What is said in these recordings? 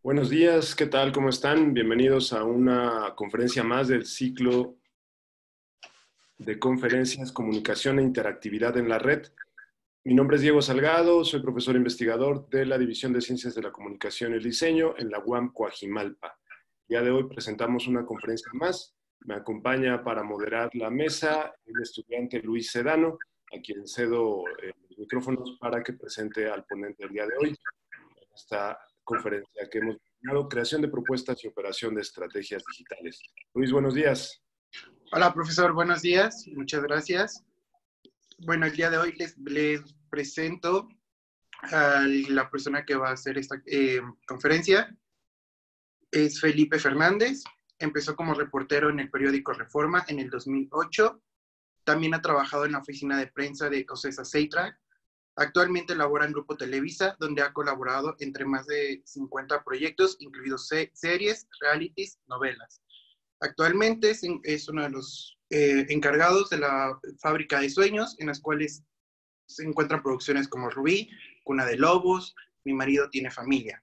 Buenos días, ¿qué tal? ¿Cómo están? Bienvenidos a una conferencia más del ciclo de conferencias Comunicación e Interactividad en la Red. Mi nombre es Diego Salgado, soy profesor investigador de la División de Ciencias de la Comunicación y el Diseño en la UAM Coajimalpa. El día de hoy presentamos una conferencia más. Me acompaña para moderar la mesa el estudiante Luis Sedano, a quien cedo los micrófonos para que presente al ponente del día de hoy en esta conferencia que hemos denominado Creación de Propuestas y Operación de Estrategias Digitales. Luis, buenos días. Hola, profesor, buenos días. Muchas gracias. Bueno, el día de hoy les presento a la persona que va a hacer esta conferencia. Es Felipe Fernández. Empezó como reportero en el periódico Reforma en el 2008. También ha trabajado en la oficina de prensa de Ocesa Seitrack. Actualmente labora en Grupo Televisa, donde ha colaborado entre más de 50 proyectos, incluidos series, realities, novelas. Actualmente es uno de los encargados de la Fábrica de Sueños, en las cuales se encuentran producciones como Rubí, Cuna de Lobos, Mi marido tiene familia.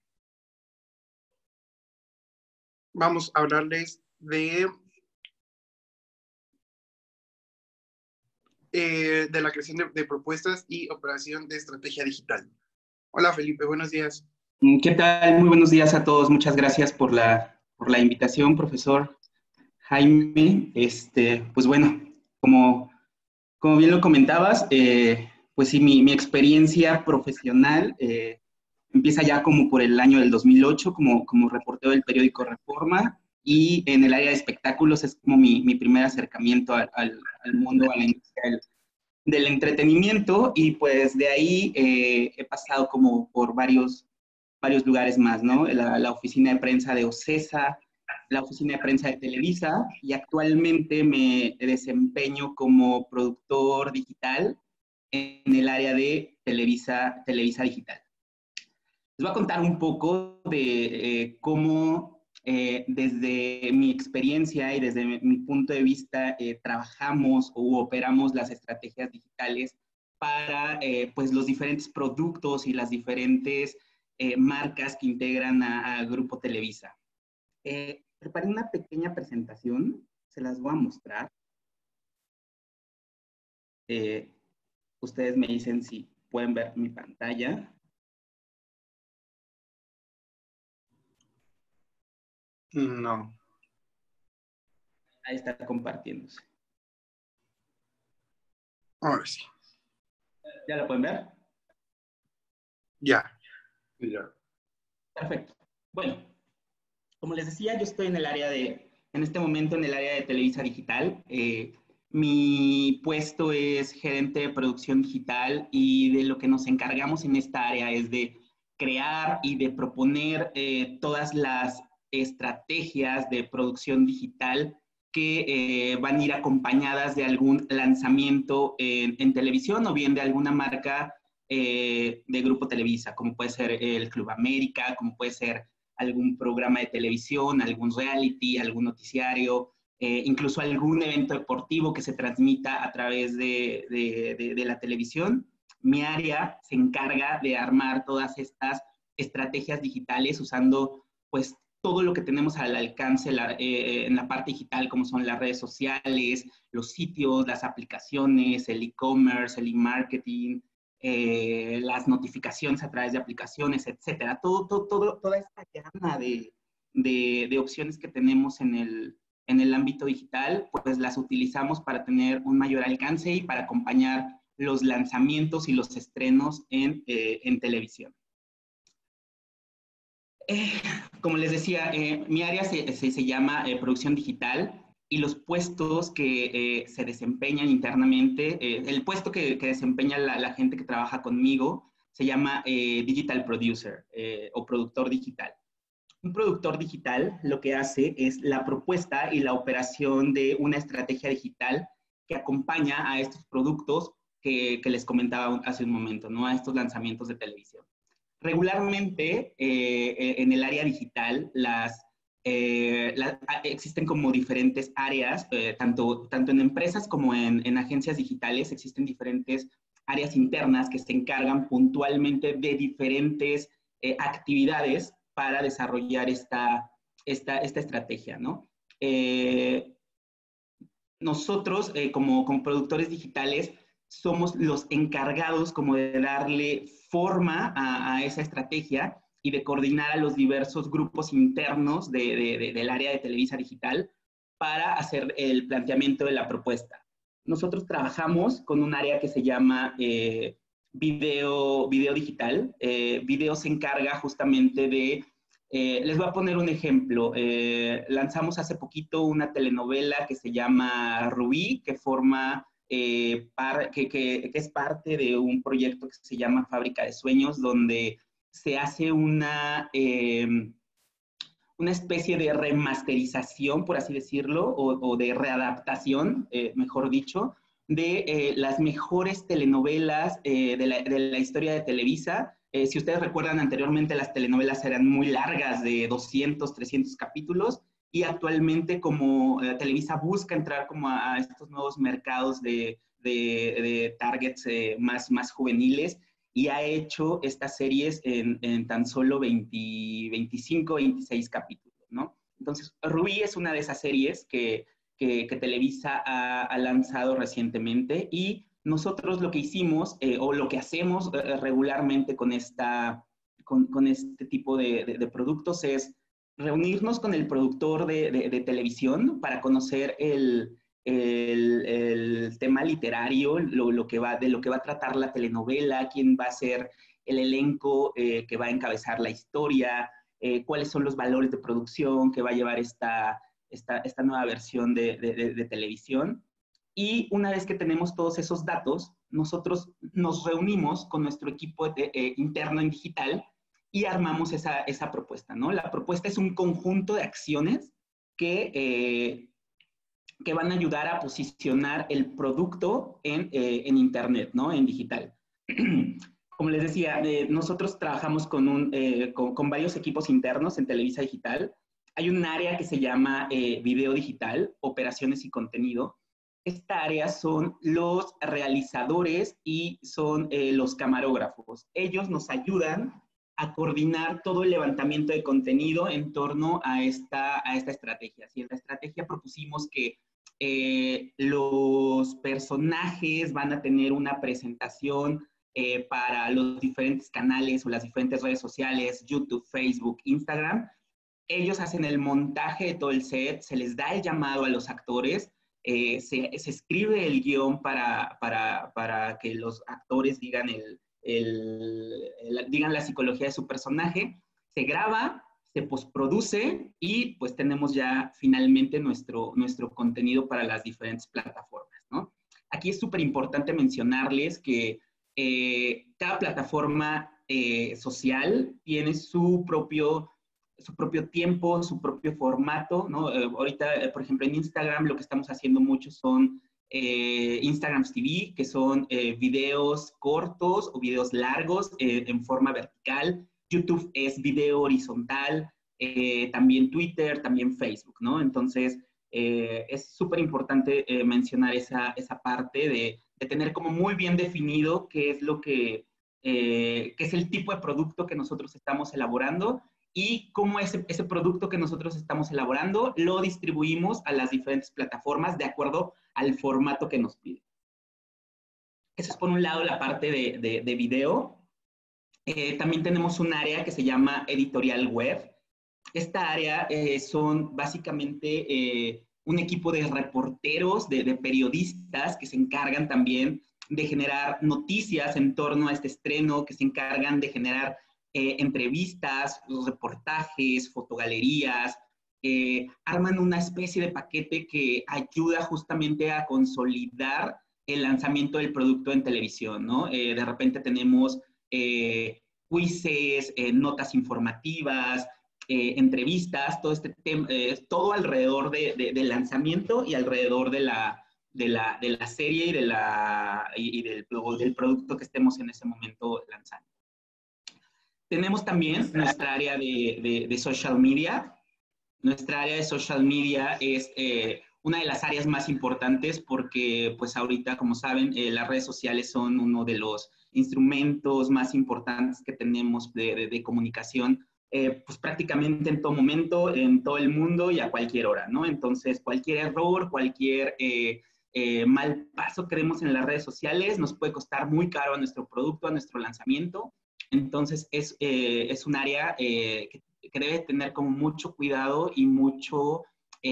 Vamos a hablarles de la creación de propuestas y operación de estrategia digital. Hola Felipe, buenos días. ¿Qué tal? Muy buenos días a todos. Muchas gracias por la invitación, profesor Jaime. Pues bueno, como bien lo comentabas, pues sí, mi experiencia profesional empieza ya como por el año del 2008 como reportero del periódico Reforma, y en el área de espectáculos es como mi primer acercamiento al mundo, a la industria del entretenimiento, y pues de ahí he pasado como por varios lugares más, ¿no? La oficina de prensa de Ocesa, la oficina de prensa de Televisa, y actualmente me desempeño como productor digital en el área de Televisa Digital. Les voy a contar un poco de cómo desde mi experiencia y desde mi punto de vista trabajamos u operamos las estrategias digitales para pues los diferentes productos y las diferentes marcas que integran a Grupo Televisa. Preparé una pequeña presentación, se las voy a mostrar. Ustedes me dicen si pueden ver mi pantalla. No. Ahí está compartiéndose. Ahora sí. ¿Ya la pueden ver? Ya. Perfecto. Bueno, como les decía, yo estoy en este momento en el área de Televisa Digital. Mi puesto es gerente de producción digital, y de lo que nos encargamos en esta área es de crear y de proponer todas las estrategias de producción digital que van a ir acompañadas de algún lanzamiento en televisión, o bien de alguna marca de Grupo Televisa, como puede ser el Club América, como puede ser algún programa de televisión, algún reality, algún noticiario, incluso algún evento deportivo que se transmita a través de la televisión. Mi área se encarga de armar todas estas estrategias digitales usando pues todo lo que tenemos al alcance en la parte digital, como son las redes sociales, los sitios, las aplicaciones, el e-commerce, el e-marketing, las notificaciones a través de aplicaciones, etcétera. Toda esta gama de opciones que tenemos en el ámbito digital, pues las utilizamos para tener un mayor alcance y para acompañar los lanzamientos y los estrenos en televisión. Como les decía, mi área se llama producción digital, y los puestos que se desempeñan internamente, el puesto que desempeña la gente que trabaja conmigo se llama Digital Producer o productor digital. Un productor digital lo que hace es la propuesta y la operación de una estrategia digital que acompaña a estos productos que les comentaba hace un momento, ¿no? A estos lanzamientos de televisión. Regularmente, en el área digital, existen como diferentes áreas, tanto en empresas como en agencias digitales. Existen diferentes áreas internas que se encargan puntualmente de diferentes actividades para desarrollar esta estrategia, ¿no? Nosotros, como productores digitales, somos los encargados como de darle forma a esa estrategia y de coordinar a los diversos grupos internos del área de Televisa Digital para hacer el planteamiento de la propuesta. Nosotros trabajamos con un área que se llama video digital. Video se encarga justamente de... les voy a poner un ejemplo. Lanzamos hace poquito una telenovela que se llama Rubí, que forma... que es parte de un proyecto que se llama Fábrica de Sueños, donde se hace una especie de remasterización, por así decirlo, o de readaptación, mejor dicho, de las mejores telenovelas de la historia de Televisa. Si ustedes recuerdan, anteriormente las telenovelas eran muy largas, de 200, 300 capítulos, y actualmente como Televisa busca entrar como a estos nuevos mercados de targets más juveniles, y ha hecho estas series en tan solo 25, 26 capítulos, ¿no? Entonces, Rubí es una de esas series que Televisa ha lanzado recientemente, y nosotros lo que hicimos, o lo que hacemos regularmente con este tipo de productos, es reunirnos con el productor de televisión para conocer el tema literario, de lo que va a tratar la telenovela, quién va a ser el elenco que va a encabezar la historia, cuáles son los valores de producción que va a llevar esta nueva versión de televisión. Y una vez que tenemos todos esos datos, nosotros nos reunimos con nuestro equipo interno en digital y armamos esa propuesta, ¿no? La propuesta es un conjunto de acciones que van a ayudar a posicionar el producto en Internet, ¿no? En digital. Como les decía, nosotros trabajamos con varios equipos internos en Televisa Digital. Hay un área que se llama Video Digital, Operaciones y Contenido. Esta área son los realizadores y son los camarógrafos. Ellos nos ayudan a coordinar todo el levantamiento de contenido en torno a esta estrategia. Si en la estrategia propusimos que los personajes van a tener una presentación para los diferentes canales o las diferentes redes sociales, YouTube, Facebook, Instagram, ellos hacen el montaje de todo el set, se les da el llamado a los actores, se escribe el guión para que los actores digan digan la psicología de su personaje, se graba, se postproduce y pues tenemos ya finalmente nuestro contenido para las diferentes plataformas, ¿no? Aquí es súper importante mencionarles que cada plataforma social tiene su propio tiempo, su propio formato, ¿no? Ahorita, por ejemplo, en Instagram lo que estamos haciendo mucho son Instagram TV, que son videos cortos o videos largos en forma vertical. YouTube es video horizontal, también Twitter, también Facebook, ¿no? Entonces, es súper importante mencionar esa parte de tener como muy bien definido qué es qué es el tipo de producto que nosotros estamos elaborando y cómo ese producto que nosotros estamos elaborando lo distribuimos a las diferentes plataformas de acuerdo al formato que nos piden. Eso es por un lado la parte de video. También tenemos un área que se llama editorial web. Esta área son básicamente un equipo de reporteros, de periodistas que se encargan también de generar noticias en torno a este estreno, que se encargan de generar entrevistas, reportajes, fotogalerías, arman una especie de paquete que ayuda justamente a consolidar el lanzamiento del producto en televisión, ¿no? De repente tenemos quizzes, notas informativas, entrevistas, todo este tema, todo alrededor del lanzamiento y alrededor de la serie y del producto que estemos en ese momento lanzando. Tenemos también nuestra área de social media. Nuestra área de social media es una de las áreas más importantes porque, pues ahorita, como saben, las redes sociales son uno de los instrumentos más importantes que tenemos de comunicación pues prácticamente en todo momento, en todo el mundo y a cualquier hora, ¿no? Entonces, cualquier error, cualquier mal paso que demos en las redes sociales nos puede costar muy caro a nuestro producto, a nuestro lanzamiento. Entonces, es un área que debe tener como mucho cuidado y mucho,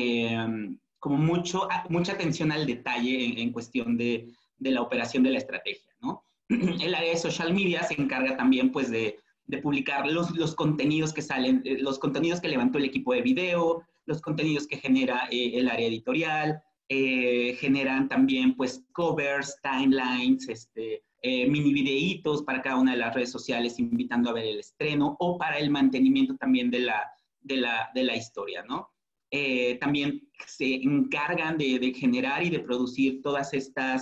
mucha atención al detalle en cuestión de la operación de la estrategia, ¿no? El área de social media se encarga también, pues, de publicar los contenidos que salen, los contenidos que levantó el equipo de video, los contenidos que genera el área editorial, generan también, pues, covers, timelines, mini videitos para cada una de las redes sociales, invitando a ver el estreno, o para el mantenimiento también de la historia, ¿no? También se encargan de generar y de producir todos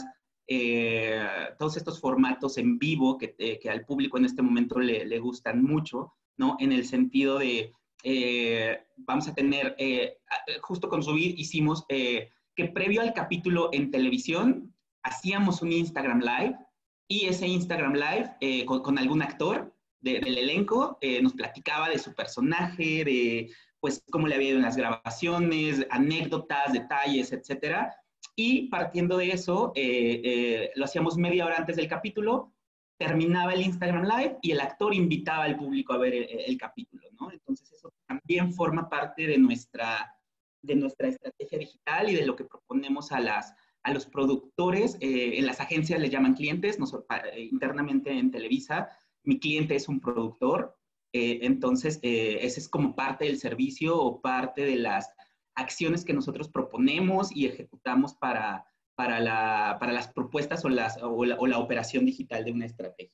estos formatos en vivo que al público en este momento le gustan mucho, ¿no? En el sentido de, vamos a tener, justo con Subir hicimos que previo al capítulo en televisión, hacíamos un Instagram Live, y ese Instagram Live con algún actor del elenco nos platicaba de su personaje, de pues cómo le había ido en las grabaciones, anécdotas, detalles, etcétera. Y partiendo de eso, lo hacíamos media hora antes del capítulo, terminaba el Instagram Live y el actor invitaba al público a ver el capítulo, ¿no? Entonces eso también forma parte de nuestra estrategia digital y de lo que proponemos a los productores. En las agencias les llaman clientes, internamente en Televisa, mi cliente es un productor. Entonces, ese es como parte del servicio o parte de las acciones que nosotros proponemos y ejecutamos para las propuestas o la operación digital de una estrategia.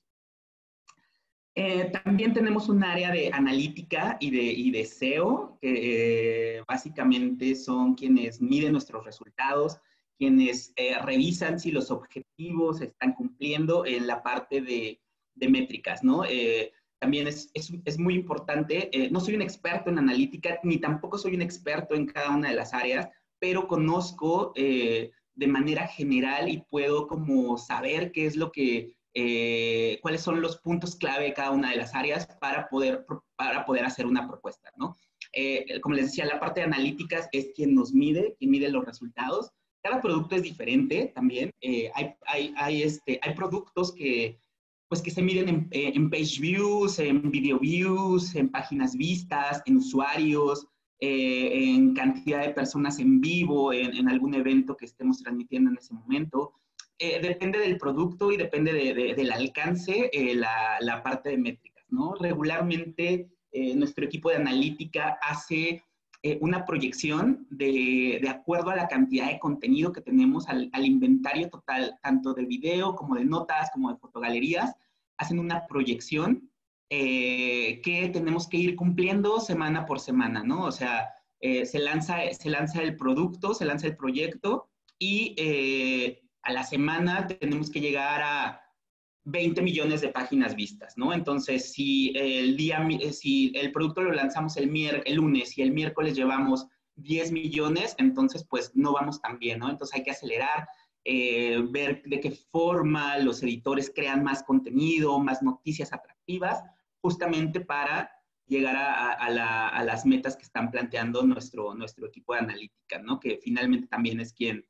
También tenemos un área de analítica y de SEO, que básicamente son quienes miden nuestros resultados, quienes revisan si los objetivos se están cumpliendo en la parte de métricas, ¿no? También es muy importante, no soy un experto en analítica, ni tampoco soy un experto en cada una de las áreas, pero conozco de manera general y puedo como saber qué es lo que, cuáles son los puntos clave de cada una de las áreas para poder hacer una propuesta, ¿no? Como les decía, la parte de analíticas es quien nos mide, quien mide los resultados. Cada producto es diferente también. Hay productos que pues que se miden en page views, en video views, en páginas vistas, en usuarios, en cantidad de personas en vivo, en algún evento que estemos transmitiendo en ese momento. Depende del producto y depende del alcance, la parte de métricas, ¿no? Regularmente, nuestro equipo de analítica hace una proyección de acuerdo a la cantidad de contenido que tenemos al inventario total, tanto de video como de notas, como de fotogalerías, hacen una proyección que tenemos que ir cumpliendo semana por semana, ¿no? O sea, se lanza el producto, se lanza el proyecto y a la semana tenemos que llegar a 20 millones de páginas vistas, ¿no? Entonces, si el producto lo lanzamos el lunes y el miércoles llevamos 10 millones, entonces pues no vamos tan bien, ¿no? Entonces hay que acelerar, ver de qué forma los editores crean más contenido, más noticias atractivas, justamente para llegar a las metas que están planteando nuestro equipo de analítica, ¿no? Que finalmente también es quien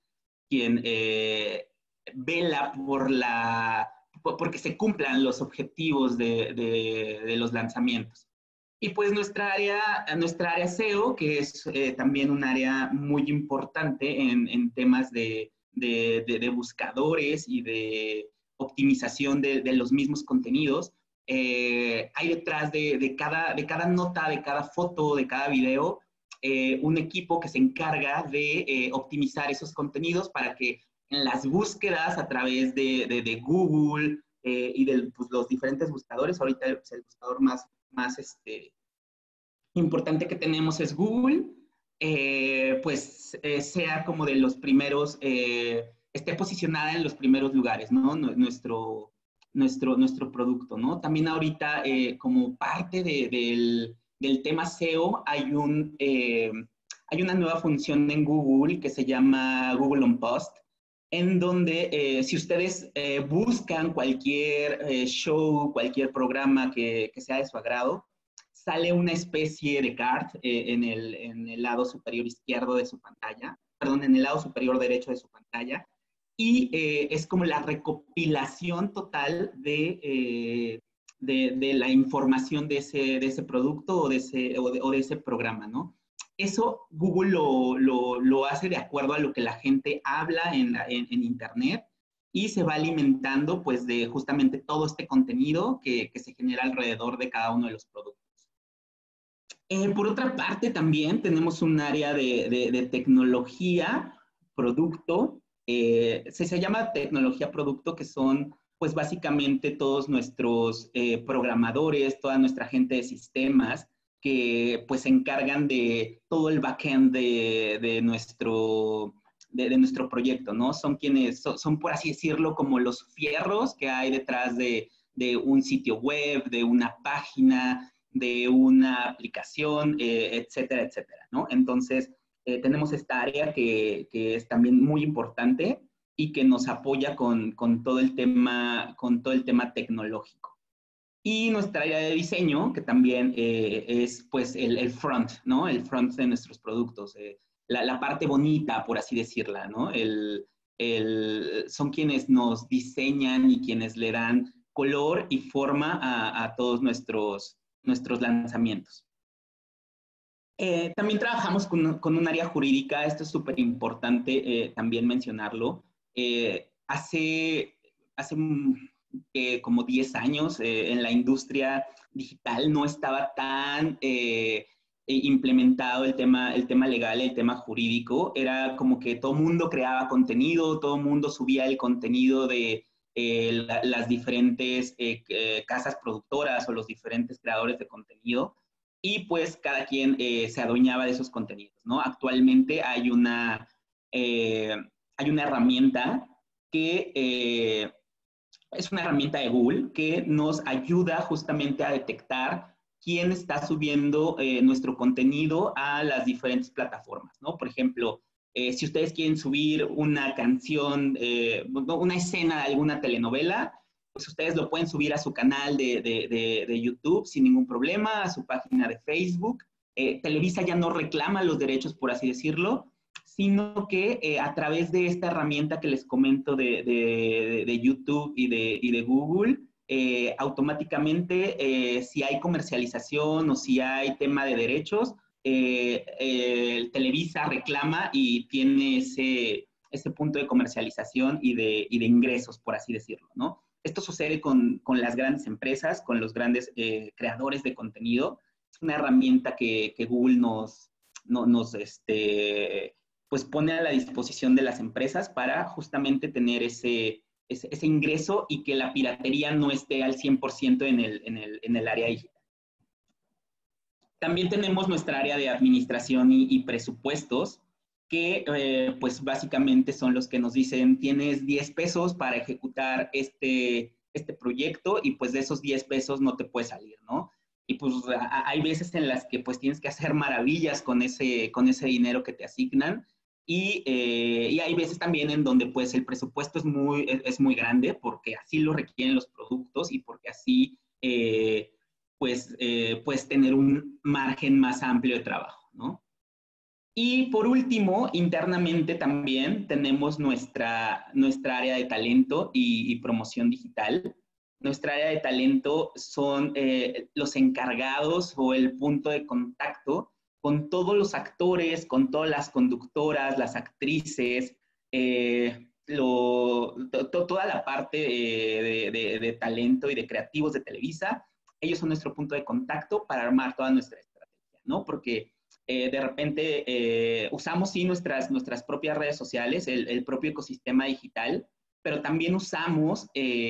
vela porque se cumplan los objetivos de los lanzamientos. Y pues nuestra área SEO, que es también un área muy importante en temas de buscadores y de optimización de los mismos contenidos. Hay detrás de cada nota, de cada foto, de cada video, un equipo que se encarga de optimizar esos contenidos para que en las búsquedas a través de Google y de pues, los diferentes buscadores, ahorita pues, el buscador más importante que tenemos es Google, sea como de los primeros, esté posicionada en los primeros lugares, ¿no? Nuestro producto, ¿no? También ahorita, como parte del tema SEO, hay una nueva función en Google que se llama Google On Post, en donde si ustedes buscan cualquier show, cualquier programa que sea de su agrado, sale una especie de card en el lado superior izquierdo de su pantalla, perdón, en el lado superior derecho de su pantalla, y es como la recopilación total de la información de ese producto o de ese programa, ¿no? Eso Google lo hace de acuerdo a lo que la gente habla en Internet y se va alimentando pues de justamente todo este contenido que se genera alrededor de cada uno de los productos. Por otra parte, también tenemos un área de tecnología, producto, se llama tecnología producto, que son pues básicamente todos nuestros programadores, toda nuestra gente de sistemas, que pues se encargan de todo el backend de nuestro proyecto, ¿no? Son quienes, son por así decirlo, como los fierros que hay detrás de un sitio web, de una página, de una aplicación, etcétera, etcétera, ¿no? Entonces, tenemos esta área que es también muy importante y que nos apoya con todo el tema tecnológico. Y nuestra área de diseño, que también es pues el front, ¿no? El front de nuestros productos, la parte bonita, por así decirla, ¿no? Son quienes nos diseñan y quienes le dan color y forma a todos nuestros lanzamientos. También trabajamos con un área jurídica, esto es súper importante también mencionarlo. Hace como 10 años en la industria digital no estaba tan implementado el tema legal, el tema jurídico. Era como que todo mundo creaba contenido, todo mundo subía el contenido de las diferentes casas productoras o los diferentes creadores de contenido, y pues cada quien se adueñaba de esos contenidos, ¿no? Actualmente hay una herramienta que es una herramienta de Google que nos ayuda justamente a detectar quién está subiendo nuestro contenido a las diferentes plataformas, ¿no? Por ejemplo, si ustedes quieren subir una canción, una escena de alguna telenovela, pues ustedes lo pueden subir a su canal de YouTube sin ningún problema, a su página de Facebook. Televisa ya no reclama los derechos, por así decirlo, sino que a través de esta herramienta que les comento de YouTube y de Google, automáticamente si hay comercialización o si hay tema de derechos, Televisa reclama y tiene ese punto de comercialización y de ingresos, por así decirlo, ¿no? Esto sucede con las grandes empresas, con los grandes creadores de contenido. Es una herramienta que Google nos pues pone a la disposición de las empresas para justamente tener ese ingreso y que la piratería no esté al 100% en el área digital. También tenemos nuestra área de administración y presupuestos, que pues básicamente son los que nos dicen, tienes 10 pesos para ejecutar este proyecto y pues de esos 10 pesos no te puede salir, ¿no? Y pues hay veces en las que pues tienes que hacer maravillas con ese dinero que te asignan, y hay veces también en donde pues el presupuesto es muy grande porque así lo requieren los productos y porque así puedes tener un margen más amplio de trabajo, ¿no? Y por último, internamente también tenemos nuestra área de talento y promoción digital. Nuestra área de talento son los encargados o el punto de contacto con todos los actores, con todas las conductoras, las actrices, toda la parte de talento y de creativos de Televisa. Ellos son nuestro punto de contacto para armar toda nuestra estrategia, ¿no? Porque de repente usamos sí nuestras propias redes sociales, el propio ecosistema digital, pero también usamos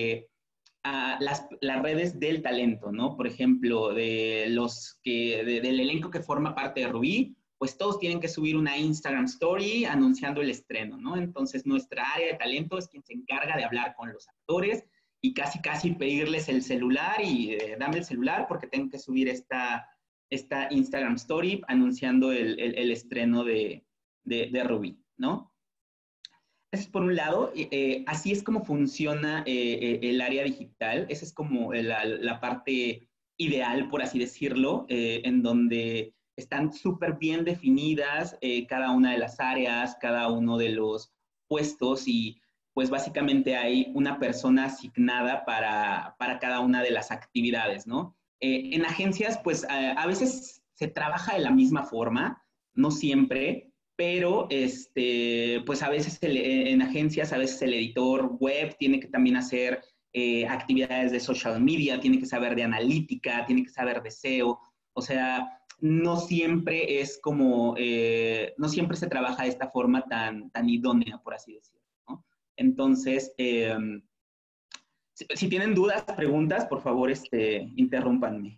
las redes del talento, ¿no? Por ejemplo, del elenco que forma parte de Rubí, pues todos tienen que subir una Instagram Story anunciando el estreno, ¿no? Entonces nuestra área de talento es quien se encarga de hablar con los actores y casi pedirles el celular y dame el celular porque tengo que subir esta Instagram Story anunciando el estreno de Rubí, ¿no? Eso es por un lado. Así es como funciona el área digital. Esa es como la parte ideal, por así decirlo, en donde están súper bien definidas cada una de las áreas, cada uno de los puestos y pues básicamente hay una persona asignada para cada una de las actividades, ¿no? En agencias, pues a veces se trabaja de la misma forma, no siempre, pero pues a veces en agencias, a veces el editor web tiene que también hacer actividades de social media, tiene que saber de analítica, tiene que saber de SEO, o sea, no siempre es como, no siempre se trabaja de esta forma tan idónea, por así decirlo, ¿no? Entonces, si tienen dudas, preguntas, por favor, interrúmpanme.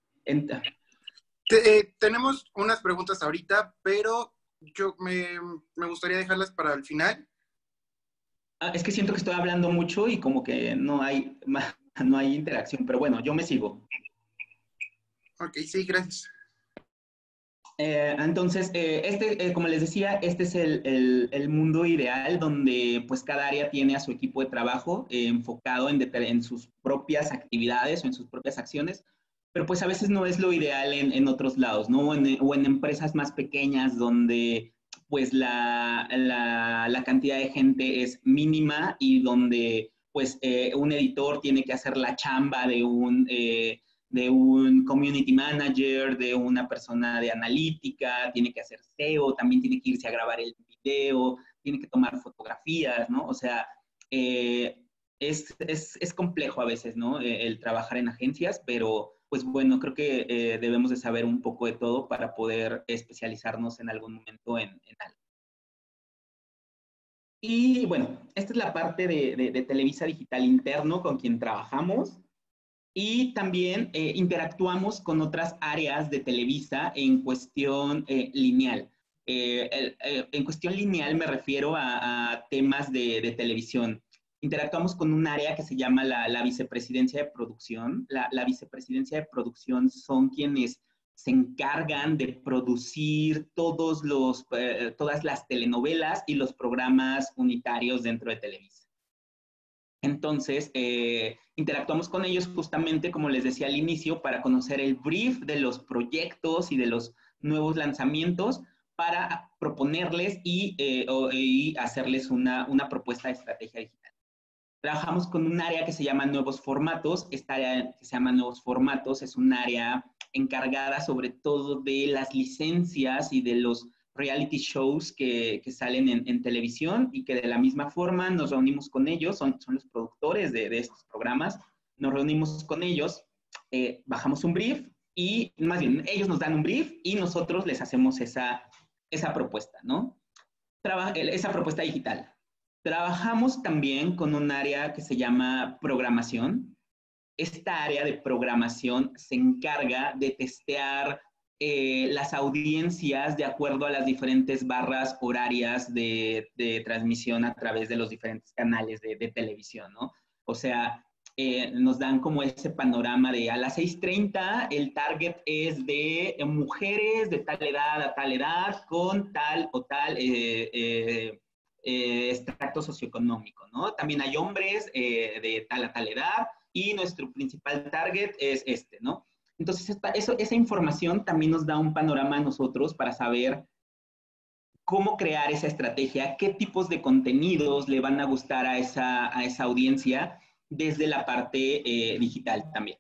Tenemos unas preguntas ahorita, pero me gustaría dejarlas para el final. Es que siento que estoy hablando mucho y como que no hay interacción, pero bueno, yo me sigo. Ok, sí, gracias. Entonces, como les decía, este es el mundo ideal donde pues cada área tiene a su equipo de trabajo enfocado en sus propias actividades o en sus propias acciones, pero pues a veces no es lo ideal en otros lados, ¿no? O en empresas más pequeñas donde pues la cantidad de gente es mínima y donde pues un editor tiene que hacer la chamba de un community manager, de una persona de analítica, tiene que hacer SEO, también tiene que irse a grabar el video, tiene que tomar fotografías, ¿no? O sea, es complejo a veces, ¿no? El trabajar en agencias, pero pues bueno, creo que debemos de saber un poco de todo para poder especializarnos en algún momento en algo. Y bueno, esta es la parte de Televisa Digital interno con quien trabajamos. Y también interactuamos con otras áreas de Televisa en cuestión lineal. En cuestión lineal me refiero a temas de televisión. Interactuamos con un área que se llama la vicepresidencia de producción. La vicepresidencia de producción son quienes se encargan de producir todas las telenovelas y los programas unitarios dentro de Televisa. Entonces, interactuamos con ellos justamente, como les decía al inicio, para conocer el brief de los proyectos y de los nuevos lanzamientos para proponerles y hacerles una propuesta de estrategia digital. Trabajamos con un área que se llama Nuevos Formatos. Esta área que se llama Nuevos Formatos es un área encargada sobre todo de las licencias y de los reality shows que salen en televisión y que de la misma forma nos reunimos con ellos, son los productores de estos programas, nos reunimos con ellos, bajamos un brief y más bien ellos nos dan un brief y nosotros les hacemos esa propuesta, ¿no? Esa propuesta digital. Trabajamos también con un área que se llama programación. Esta área de programación se encarga de testear las audiencias de acuerdo a las diferentes barras horarias de transmisión a través de los diferentes canales de televisión, ¿no? O sea, nos dan como ese panorama de a las 6:30 el target es de mujeres de tal edad a tal edad con tal o tal extracto socioeconómico, ¿no? También hay hombres de tal a tal edad y nuestro principal target es ¿no? Entonces, esa información también nos da un panorama a nosotros para saber cómo crear esa estrategia, qué tipos de contenidos le van a gustar a esa audiencia desde la parte digital también.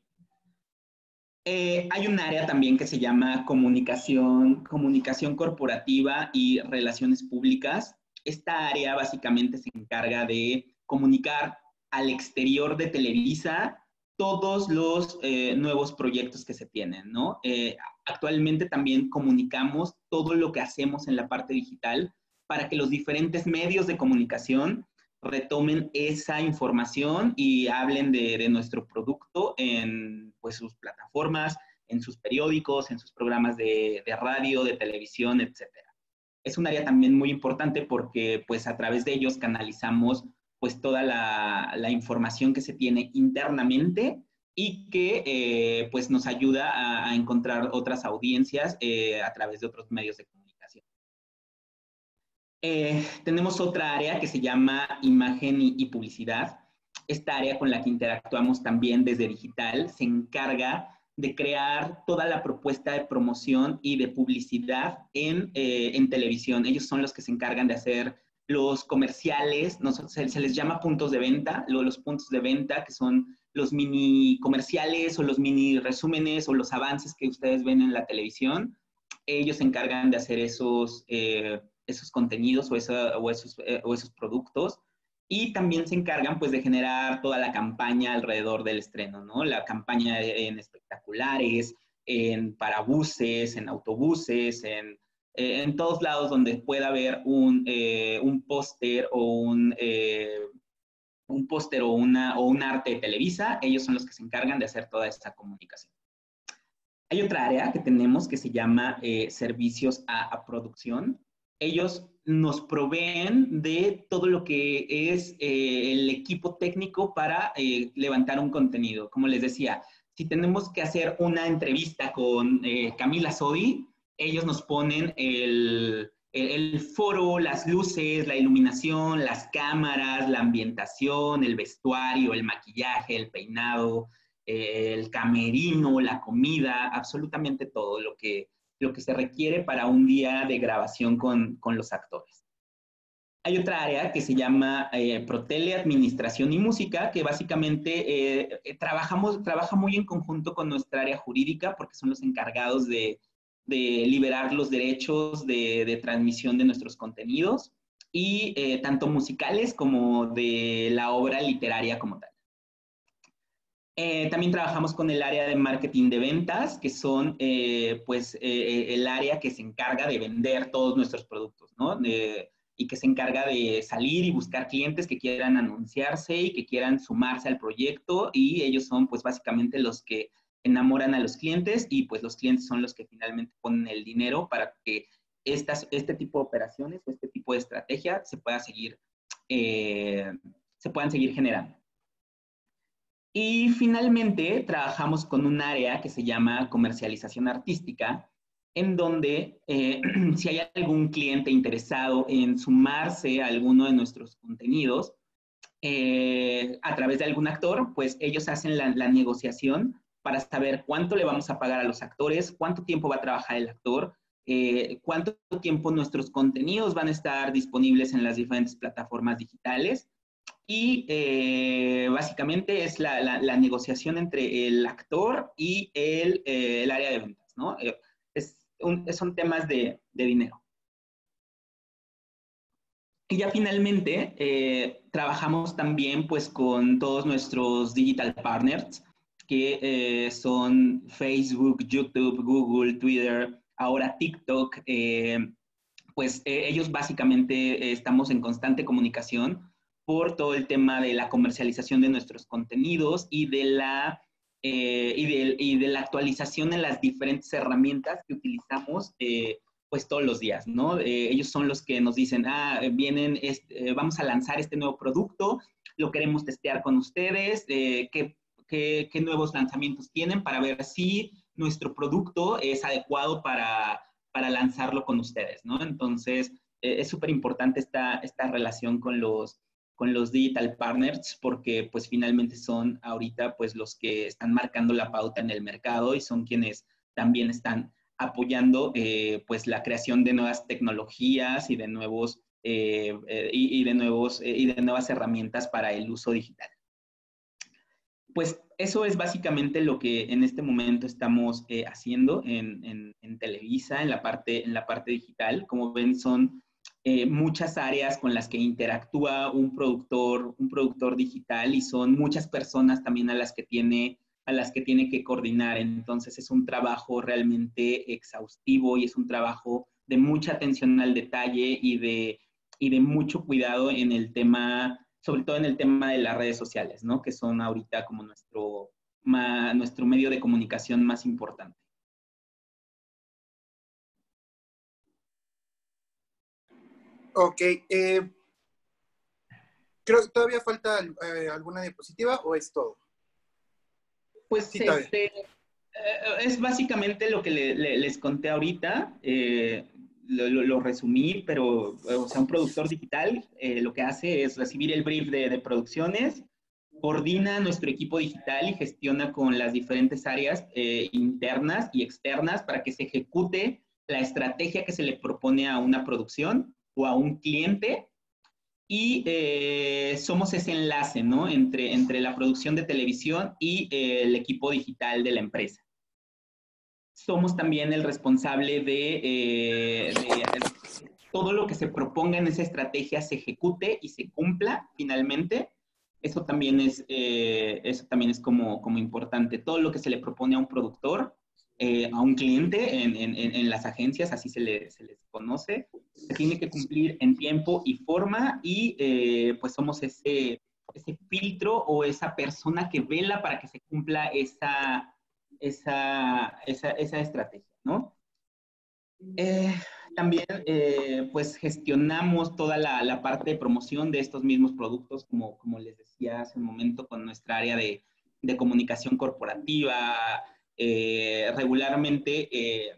Hay un área también que se llama comunicación corporativa y relaciones públicas. Esta área básicamente se encarga de comunicar al exterior de Televisa todos los nuevos proyectos que se tienen, ¿no? Actualmente también comunicamos todo lo que hacemos en la parte digital para que los diferentes medios de comunicación retomen esa información y hablen de nuestro producto en pues, sus plataformas, en sus periódicos, en sus programas de radio, de televisión, etc. Es un área también muy importante porque pues, a través de ellos canalizamos pues, toda la información que se tiene internamente y que pues, nos ayuda a encontrar otras audiencias a través de otros medios de comunicación. Tenemos otra área que se llama imagen y publicidad. Esta área con la que interactuamos también desde digital se encarga de crear toda la propuesta de promoción y de publicidad en televisión. Ellos son los que se encargan de hacer los comerciales, se les llama puntos de venta, los puntos de venta que son los mini comerciales o los mini resúmenes o los avances que ustedes ven en la televisión. Ellos se encargan de hacer esos contenidos o esos productos. Y también se encargan pues de generar toda la campaña alrededor del estreno, ¿no? La campaña en espectaculares, en parabuses, en autobuses, en todos lados donde pueda haber un póster o un póster o un arte de Televisa, ellos son los que se encargan de hacer toda esta comunicación. Hay otra área que tenemos que se llama servicios a producción. Ellos nos proveen de todo lo que es el equipo técnico para levantar un contenido. Como les decía, si tenemos que hacer una entrevista con Camila Sodi, ellos nos ponen el foro, las luces, la iluminación, las cámaras, la ambientación, el vestuario, el maquillaje, el peinado, el camerino, la comida, absolutamente todo lo que se requiere para un día de grabación con los actores. Hay otra área que se llama Protele, Administración y Música, que básicamente trabaja muy en conjunto con nuestra área jurídica, porque son los encargados de liberar los derechos de transmisión de nuestros contenidos, y tanto musicales como de la obra literaria como tal. También trabajamos con el área de marketing de ventas, que son el área que se encarga de vender todos nuestros productos, ¿no? Y que se encarga de salir y buscar clientes que quieran anunciarse y que quieran sumarse al proyecto, y ellos son pues básicamente los que enamoran a los clientes, y pues los clientes son los que finalmente ponen el dinero para que este tipo de operaciones o este tipo de estrategia se puedan seguir generando. Y finalmente trabajamos con un área que se llama comercialización artística, en donde si hay algún cliente interesado en sumarse a alguno de nuestros contenidos a través de algún actor, pues ellos hacen la negociación para saber cuánto le vamos a pagar a los actores, cuánto tiempo va a trabajar el actor, cuánto tiempo nuestros contenidos van a estar disponibles en las diferentes plataformas digitales. Y básicamente es la negociación entre el actor y el área de ventas, ¿no? Son temas de dinero. Y ya finalmente trabajamos también pues con todos nuestros digital partners, que son Facebook, YouTube, Google, Twitter, ahora TikTok. Ellos básicamente estamos en constante comunicación por todo el tema de la comercialización de nuestros contenidos y de la actualización en las diferentes herramientas que utilizamos pues todos los días, ¿no? Ellos son los que nos dicen, vamos a lanzar este nuevo producto, lo queremos testear con ustedes, qué nuevos lanzamientos tienen para ver si nuestro producto es adecuado para lanzarlo con ustedes, ¿no? Entonces, es súper importante esta relación con los digital partners, porque pues finalmente son ahorita pues los que están marcando la pauta en el mercado y son quienes también están apoyando pues la creación de nuevas tecnologías y de nuevas herramientas para el uso digital. Pues eso es básicamente lo que en este momento estamos haciendo en Televisa, en la parte digital. Como ven, son muchas áreas con las que interactúa un productor digital, y son muchas personas también a las que tiene que coordinar. Entonces es un trabajo realmente exhaustivo y es un trabajo de mucha atención al detalle y de mucho cuidado en el tema, sobre todo en el tema de las redes sociales, ¿no? Que son ahorita como nuestro medio de comunicación más importante. Ok, creo que todavía falta alguna diapositiva, ¿o es todo? Pues sí, es básicamente lo que les conté ahorita, lo resumí, pero o sea, un productor digital lo que hace es recibir el brief de producciones, coordina nuestro equipo digital y gestiona con las diferentes áreas internas y externas para que se ejecute la estrategia que se le propone a una producción o a un cliente. Y somos ese enlace, ¿no? Entre la producción de televisión y el equipo digital de la empresa. Somos también el responsable de todo lo que se proponga en esa estrategia se ejecute y se cumpla finalmente. Eso también es como importante. Todo lo que se le propone a un productor, a un cliente en las agencias, así se les conoce, se tiene que cumplir en tiempo y forma y pues somos ese filtro o esa persona que vela para que se cumpla esa estrategia, ¿no? También pues gestionamos toda la parte de promoción de estos mismos productos, como les decía hace un momento, con nuestra área de comunicación corporativa. Regularmente,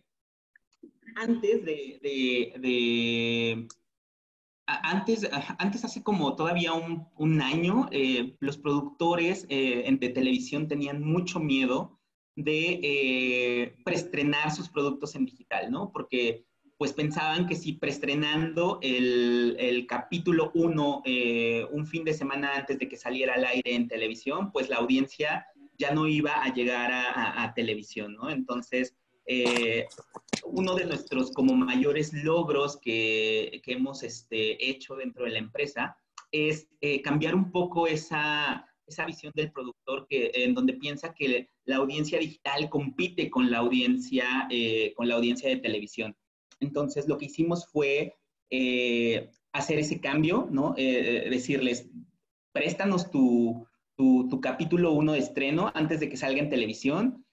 antes, hace como todavía un año, los productores de televisión tenían mucho miedo de preestrenar sus productos en digital, ¿no? Porque pues pensaban que si preestrenando el capítulo 1 un fin de semana antes de que saliera al aire en televisión, pues la audiencia ya no iba a llegar a televisión, ¿no? Entonces, uno de nuestros como mayores logros que hemos hecho dentro de la empresa es cambiar un poco esa visión del productor en donde piensa que la audiencia digital compite con la audiencia de televisión. Entonces, lo que hicimos fue hacer ese cambio, ¿no? Decirles, préstanos tu capítulo 1 de estreno antes de que salga en televisión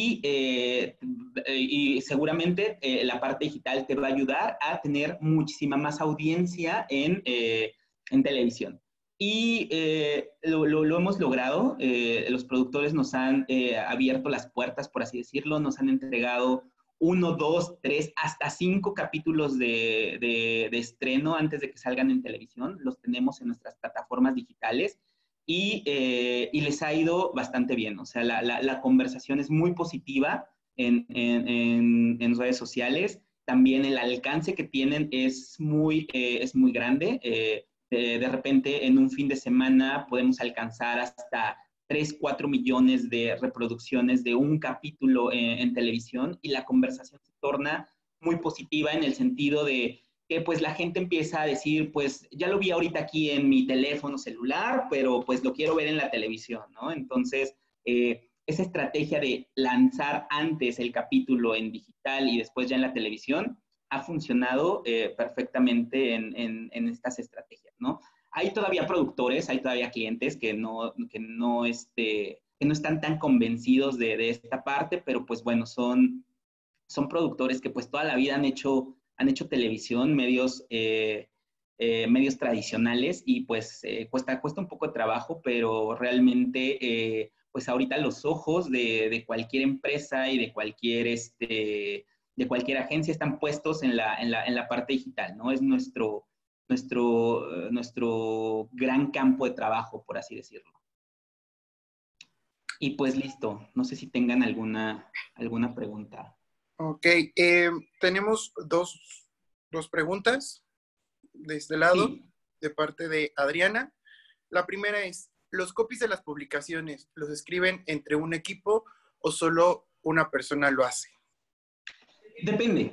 y seguramente la parte digital te va a ayudar a tener muchísima más audiencia en televisión. Y lo hemos logrado. Los productores nos han abierto las puertas, por así decirlo, nos han entregado 1, 2, 3, hasta 5 capítulos de estreno antes de que salgan en televisión. Los tenemos en nuestras plataformas digitales y les ha ido bastante bien. O sea, la conversación es muy positiva en redes sociales. También el alcance que tienen es muy grande. De repente, en un fin de semana podemos alcanzar hasta 3, 4 millones de reproducciones de un capítulo en televisión y la conversación se torna muy positiva en el sentido de que pues la gente empieza a decir, pues ya lo vi ahorita aquí en mi teléfono celular, pero pues lo quiero ver en la televisión, ¿no? Entonces, esa estrategia de lanzar antes el capítulo en digital y después ya en la televisión ha funcionado perfectamente en estas estrategias, ¿no? Hay todavía productores, hay todavía clientes que no están tan convencidos de esta parte, pero pues bueno, son productores que pues toda la vida han hecho televisión, medios tradicionales y pues cuesta un poco de trabajo, pero realmente pues ahorita los ojos de cualquier empresa y de cualquier agencia están puestos en la parte digital, ¿no? Es nuestro gran campo de trabajo, por así decirlo. Y pues listo, no sé si tengan alguna pregunta. Ok, tenemos dos preguntas de este lado, sí, de parte de Adriana. La primera es, ¿los copies de las publicaciones los escriben entre un equipo o solo una persona lo hace? Depende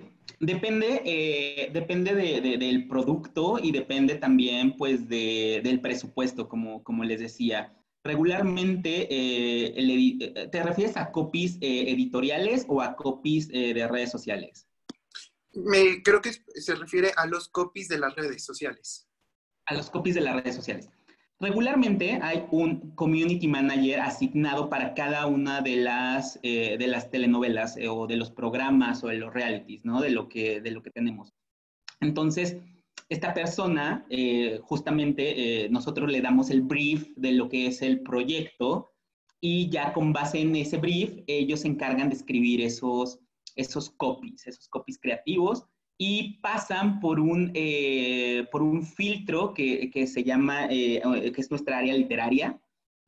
del producto y depende también pues del presupuesto, como les decía. Regularmente, ¿te refieres a copies editoriales o a copies de redes sociales? Creo que se refiere a los copies de las redes sociales. A los copies de las redes sociales. Regularmente hay un community manager asignado para cada una de las telenovelas o de los programas o de los realities, ¿no? De lo que tenemos. Entonces, esta persona, justamente nosotros le damos el brief de lo que es el proyecto y ya con base en ese brief, ellos se encargan de escribir esos copies creativos y pasan por un filtro que se llama, que es nuestra área literaria.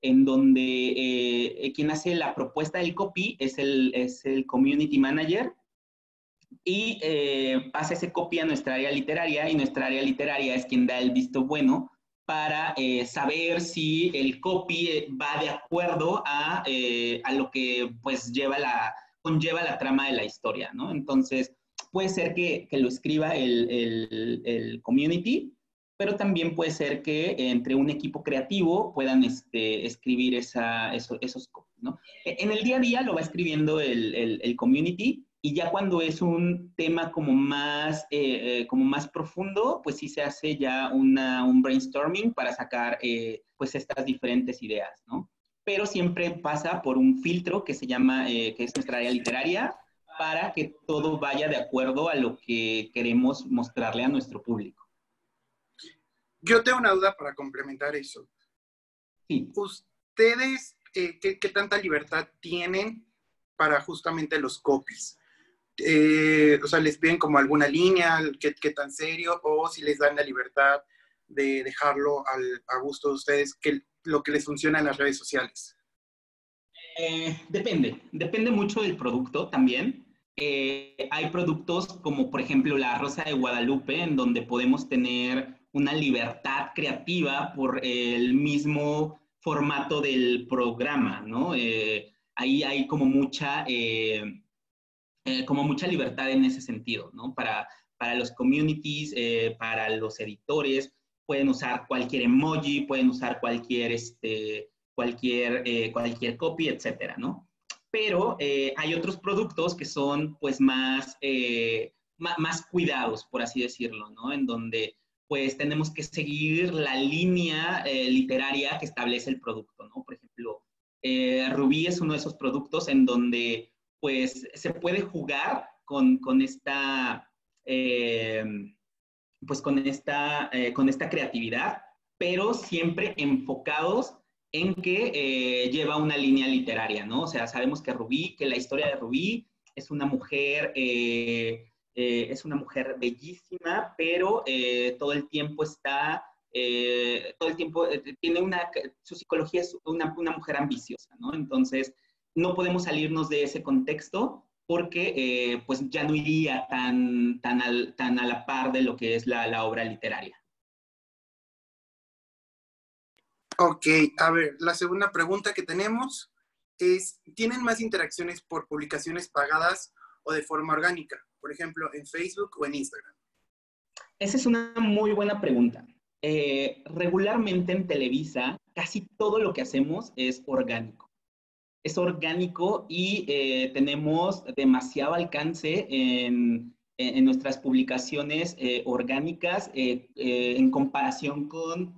en donde quien hace la propuesta del copy es el community manager y pasa ese copy a nuestra área literaria y nuestra área literaria es quien da el visto bueno para saber si el copy va de acuerdo a lo que pues conlleva la trama de la historia, ¿no? Entonces, puede ser que lo escriba el community, pero también puede ser que entre un equipo creativo puedan escribir esos copies, ¿no? En el día a día lo va escribiendo el community y ya cuando es un tema como más profundo, pues sí se hace ya un brainstorming para sacar pues estas diferentes ideas, ¿no? Pero siempre pasa por un filtro que se llama, que es nuestra área literaria, para que todo vaya de acuerdo a lo que queremos mostrarle a nuestro público. Yo tengo una duda para complementar eso. Sí. ¿Ustedes qué tanta libertad tienen para justamente los copies? O sea, ¿les piden como alguna línea, qué tan serio, o si les dan la libertad de dejarlo a gusto de ustedes, lo que les funciona en las redes sociales? Depende mucho del producto también. Hay productos como por ejemplo La Rosa de Guadalupe, en donde podemos tener una libertad creativa por el mismo formato del programa, ¿no? Ahí hay como mucha libertad en ese sentido, ¿no? Para los communities, para los editores, pueden usar cualquier emoji, pueden usar cualquier copy, etcétera, ¿no? Pero hay otros productos que son pues más cuidados, por así decirlo, ¿no? En donde pues tenemos que seguir la línea literaria que establece el producto, ¿no? Por ejemplo, Rubí es uno de esos productos en donde pues se puede jugar con esta creatividad, pero siempre enfocados en que lleva una línea literaria, ¿no? O sea, sabemos que la historia de Rubí es una mujer bellísima, pero todo el tiempo su psicología es una mujer ambiciosa, ¿no? Entonces, no podemos salirnos de ese contexto porque pues ya no iría tan a la par de lo que es la obra literaria. Ok, a ver, la segunda pregunta que tenemos es, ¿tienen más interacciones por publicaciones pagadas o de forma orgánica? Por ejemplo, en Facebook o en Instagram. Esa es una muy buena pregunta. Regularmente en Televisa, casi todo lo que hacemos es orgánico. Es orgánico y tenemos demasiado alcance en nuestras publicaciones orgánicas en comparación con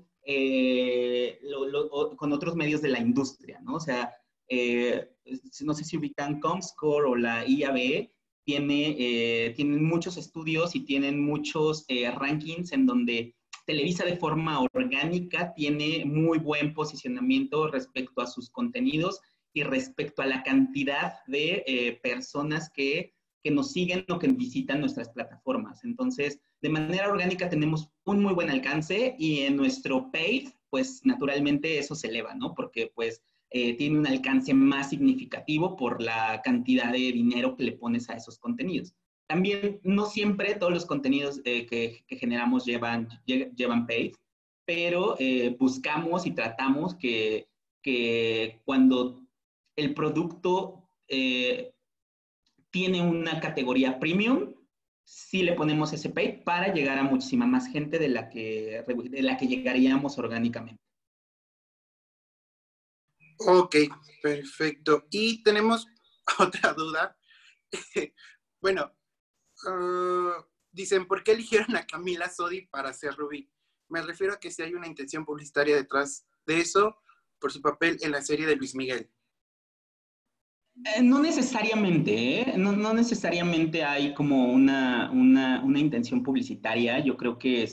otros medios de la industria, ¿no? O sea, no sé si ubican Comscore o la IAB, tienen muchos estudios y tienen muchos rankings en donde Televisa de forma orgánica tiene muy buen posicionamiento respecto a sus contenidos y respecto a la cantidad de personas que nos siguen o que visitan nuestras plataformas. Entonces, de manera orgánica tenemos un muy buen alcance y en nuestro paid, pues naturalmente eso se eleva, ¿no? Porque pues tiene un alcance más significativo por la cantidad de dinero que le pones a esos contenidos. También no siempre todos los contenidos que generamos llevan paid, pero buscamos y tratamos que cuando el producto tiene una categoría premium, sí le ponemos ese paid para llegar a muchísima más gente de la que llegaríamos orgánicamente. Ok, perfecto. Y tenemos otra duda. Bueno, dicen, ¿por qué eligieron a Camila Sodi para ser Rubí? Me refiero a que si hay una intención publicitaria detrás de eso, por su papel en la serie de Luis Miguel. No necesariamente, ¿eh? No necesariamente hay como una intención publicitaria. Yo creo que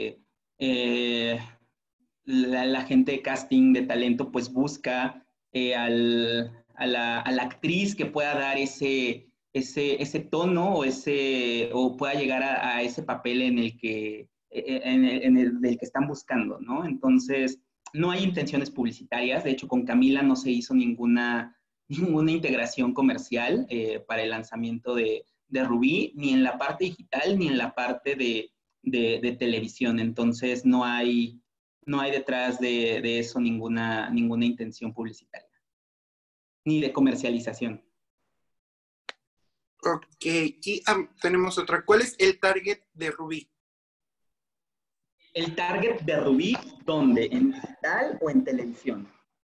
la gente de casting, de talento, pues busca a la actriz que pueda dar ese tono o pueda llegar a ese papel en el que están buscando, ¿no? Entonces, no hay intenciones publicitarias. De hecho, con Camila no se hizo ninguna integración comercial para el lanzamiento de Rubí, ni en la parte digital, ni en la parte de televisión. Entonces, no hay detrás de eso ninguna intención publicitaria, ni de comercialización. Ok, y tenemos otra. ¿Cuál es el target de Rubí? ¿El target de Rubí dónde? ¿En digital o en televisión?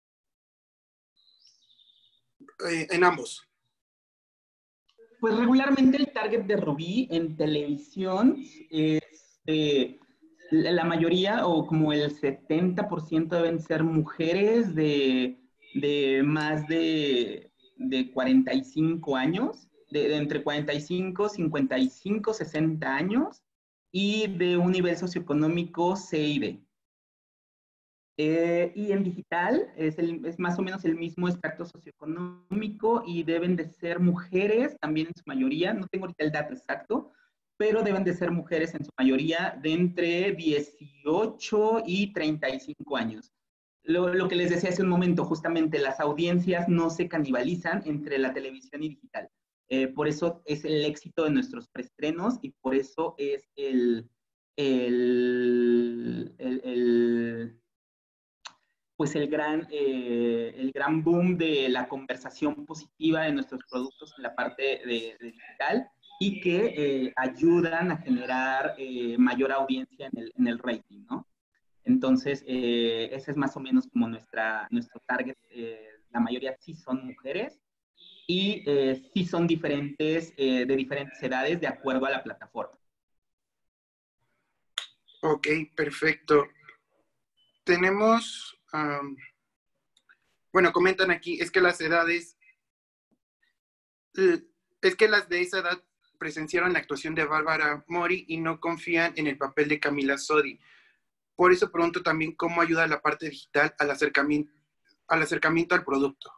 En ambos. Pues regularmente el target de Rubí en televisión es la mayoría o como el 70% deben ser mujeres de más de 45 años, de entre 45, 55, 60 años y de un nivel socioeconómico C y D. Y en digital es más o menos el mismo extracto socioeconómico y deben de ser mujeres también en su mayoría, no tengo ahorita el dato exacto, pero deben de ser mujeres en su mayoría de entre 18 y 35 años. Lo que les decía hace un momento, justamente las audiencias no se canibalizan entre la televisión y digital. Por eso es el éxito de nuestros preestrenos y por eso es pues el gran boom de la conversación positiva de nuestros productos en la parte de digital y que ayudan a generar mayor audiencia en el rating, ¿no? Entonces, ese es más o menos como nuestro target. La mayoría sí son mujeres y sí son diferentes, de diferentes edades de acuerdo a la plataforma. Ok, perfecto. Tenemos, bueno, comentan aquí, es que las edades, es que las de esa edad presenciaron la actuación de Bárbara Mori y no confían en el papel de Camila Sodi. Por eso pregunto también cómo ayuda la parte digital al acercamiento al producto.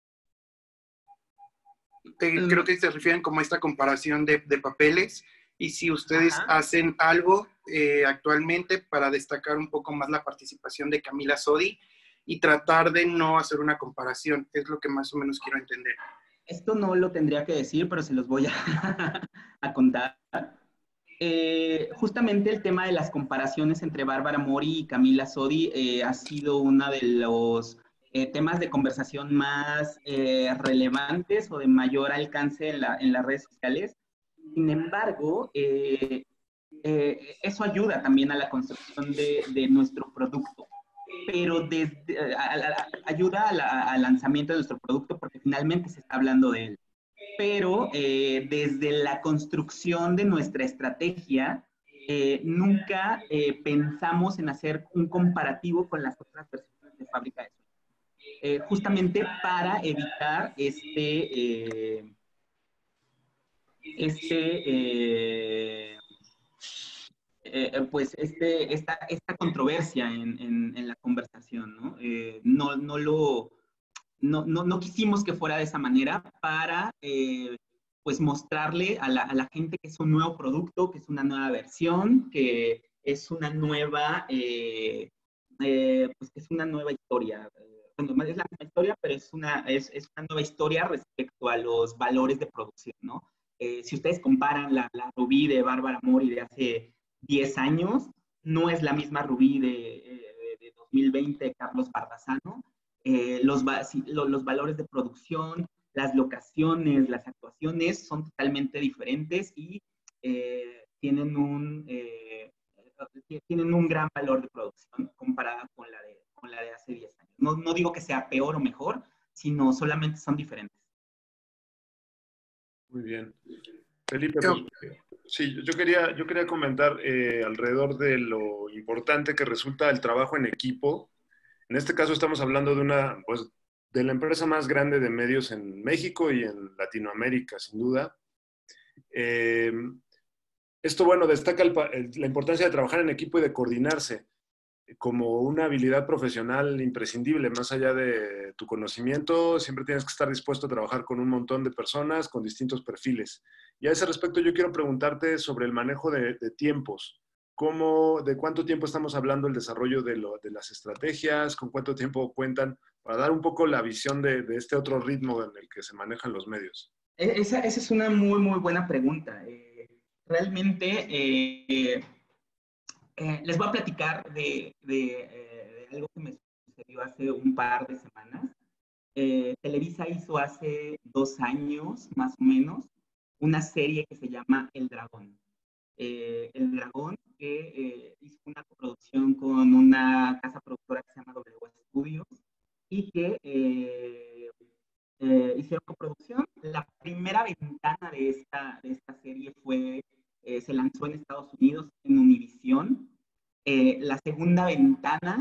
Creo que se refieren como a esta comparación de papeles y si ustedes hacen algo actualmente para destacar un poco más la participación de Camila Sodi y tratar de no hacer una comparación, es lo que más o menos quiero entender. Esto no lo tendría que decir, pero se los voy a contar. Justamente el tema de las comparaciones entre Bárbara Mori y Camila Sodi ha sido uno de los temas de conversación más relevantes o de mayor alcance en las redes sociales. Sin embargo, eso ayuda también a la construcción de nuestro producto, pero ayuda al lanzamiento de nuestro producto porque finalmente se está hablando de él. Pero desde la construcción de nuestra estrategia, nunca pensamos en hacer un comparativo con las otras versiones de fábrica de sueños. Justamente para evitar pues esta controversia en la conversación, ¿no? No quisimos que fuera de esa manera para pues mostrarle a la gente que es un nuevo producto, que es una nueva versión, que es una nueva, pues que es una nueva historia. Bueno, no es la misma historia, pero es una nueva historia respecto a los valores de producción, ¿no? Si ustedes comparan la Rubí de Bárbara Mori de hace 10 años, no es la misma Rubí de 2020 de Carlos Bardazano. Los valores de producción, las locaciones, las actuaciones son totalmente diferentes y tienen un gran valor de producción comparada con la de hace 10 años. No digo que sea peor o mejor, sino solamente son diferentes. Muy bien. Felipe, pues, sí, yo quería comentar alrededor de lo importante que resulta el trabajo en equipo. En este caso estamos hablando pues, de la empresa más grande de medios en México y en Latinoamérica, sin duda. Esto, bueno, destaca la importancia de trabajar en equipo y de coordinarse como una habilidad profesional imprescindible. Más allá de tu conocimiento, siempre tienes que estar dispuesto a trabajar con un montón de personas con distintos perfiles. Y a ese respecto yo quiero preguntarte sobre el manejo de tiempos. ¿De cuánto tiempo estamos hablando el desarrollo de las estrategias? ¿Con cuánto tiempo cuentan? Para dar un poco la visión de este otro ritmo en el que se manejan los medios. Esa es una muy, muy buena pregunta. Realmente, les voy a platicar de algo que me sucedió hace un par de semanas. Televisa hizo hace 2 años, más o menos, una serie que se llama El Dragón. El Dragón, que hizo una coproducción con una casa productora que se llama W Studios y que hicieron coproducción. La primera ventana de esta serie se lanzó en Estados Unidos en Univision. La segunda ventana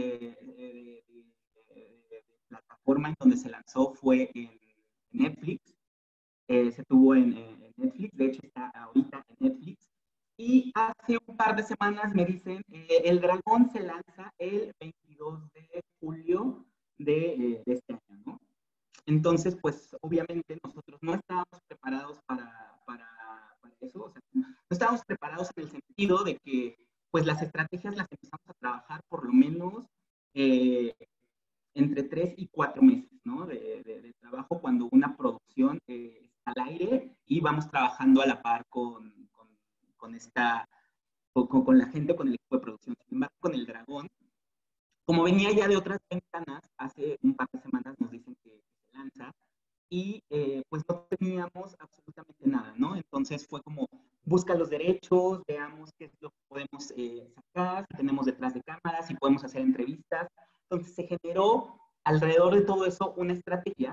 de plataforma en donde se lanzó fue en Netflix. Se tuvo en Netflix, de hecho está ahorita en Netflix. Y hace un par de semanas me dicen, El Dragón se lanza el 22 de julio de este año, ¿no? Entonces, pues obviamente nosotros no estábamos preparados para eso, o sea, no estábamos preparados en el sentido de que pues las estrategias las empezamos a trabajar por lo menos entre 3 y 4 meses, ¿no? De trabajo cuando una producción está al aire y vamos trabajando a la par con la gente, con el equipo de producción. Sin embargo, con El Dragón, como venía ya de otras ventanas, hace un par de semanas nos dicen que se lanza y pues no teníamos absolutamente nada, ¿no? Entonces fue como, busca los derechos, veamos qué es lo que podemos sacar, si tenemos detrás de cámaras, si podemos hacer entrevistas. Entonces se generó alrededor de todo eso una estrategia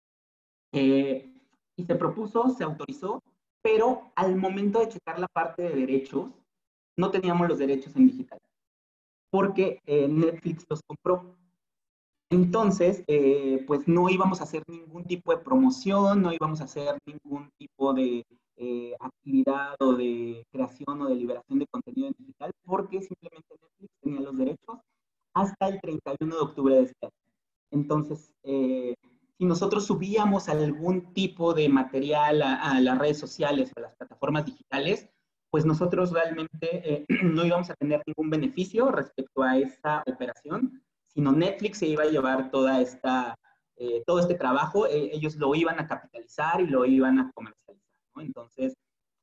y se propuso, se autorizó, pero al momento de checar la parte de derechos, no teníamos los derechos en digital, porque Netflix los compró. Entonces, pues no íbamos a hacer ningún tipo de promoción, no íbamos a hacer ningún tipo de actividad o de creación o de liberación de contenido en digital, porque simplemente Netflix tenía los derechos hasta el 31 de octubre de este año. Entonces, si nosotros subíamos algún tipo de material a las redes sociales o a las plataformas digitales, pues nosotros realmente no íbamos a tener ningún beneficio respecto a esa operación, sino Netflix se iba a llevar todo este trabajo, ellos lo iban a capitalizar y lo iban a comercializar, ¿no? Entonces,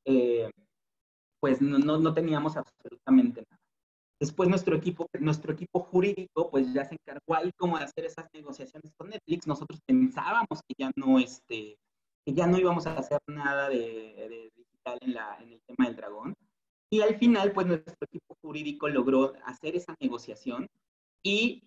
pues no teníamos absolutamente nada. Después nuestro equipo jurídico pues ya se encargó ahí como de hacer esas negociaciones con Netflix. Nosotros pensábamos que ya no íbamos a hacer nada de digital en el tema del dragón. Y al final pues nuestro equipo jurídico logró hacer esa negociación y,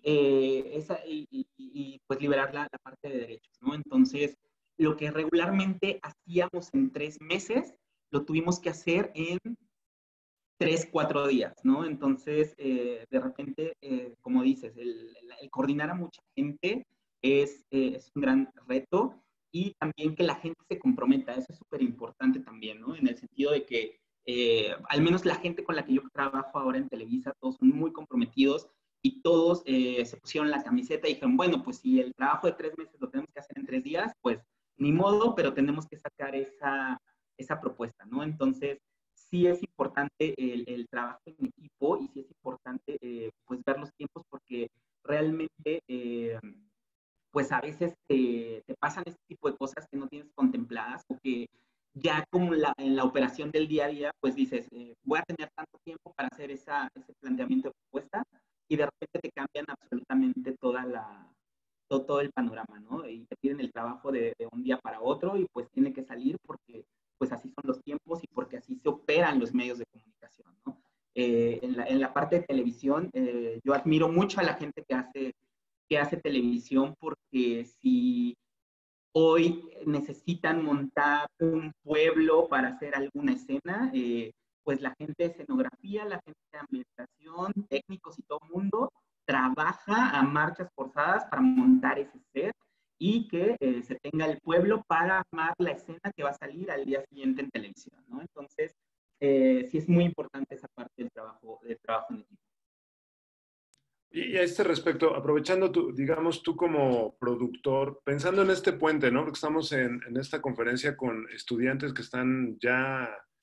pues liberar la parte de derechos, ¿no? Entonces, lo que regularmente hacíamos en 3 meses, lo tuvimos que hacer en 3, 4 días, ¿no? Entonces, de repente, como dices, el coordinar a mucha gente es un gran reto y también que la gente se comprometa, eso es súper importante también, ¿no? En el sentido de que al menos la gente con la que yo trabajo ahora en Televisa, todos son muy comprometidos y todos se pusieron la camiseta y dijeron, bueno, pues si el trabajo de 3 meses lo tenemos que hacer en 3 días, pues ni modo, pero tenemos que sacar esa propuesta, ¿no? Entonces, sí es importante el trabajo en equipo y sí es importante pues ver los tiempos porque realmente pues a veces te pasan este tipo de cosas que no tienes contempladas o que ya como en la operación del día a día pues dices voy a tener tanto tiempo para hacer ese planteamiento de propuesta y de repente te cambian absolutamente todo el panorama, ¿no? Y te piden el trabajo de un día para otro y pues tiene que salir porque pues así son los tiempos y porque así se operan los medios de comunicación, ¿no? En la parte de televisión, yo admiro mucho a la gente que hace televisión porque si hoy necesitan montar un pueblo para hacer alguna escena, pues la gente de escenografía, la gente de ambientación, técnicos y todo el mundo trabaja a marchas forzadas para montar ese set y que se tenga el pueblo para armar la escena que va a salir al día siguiente en televisión, ¿no? Entonces, sí es muy importante esa parte del trabajo en equipo. Y a este respecto, aprovechando digamos, tú como productor, pensando en este puente, ¿no? Porque estamos en esta conferencia con estudiantes que están ya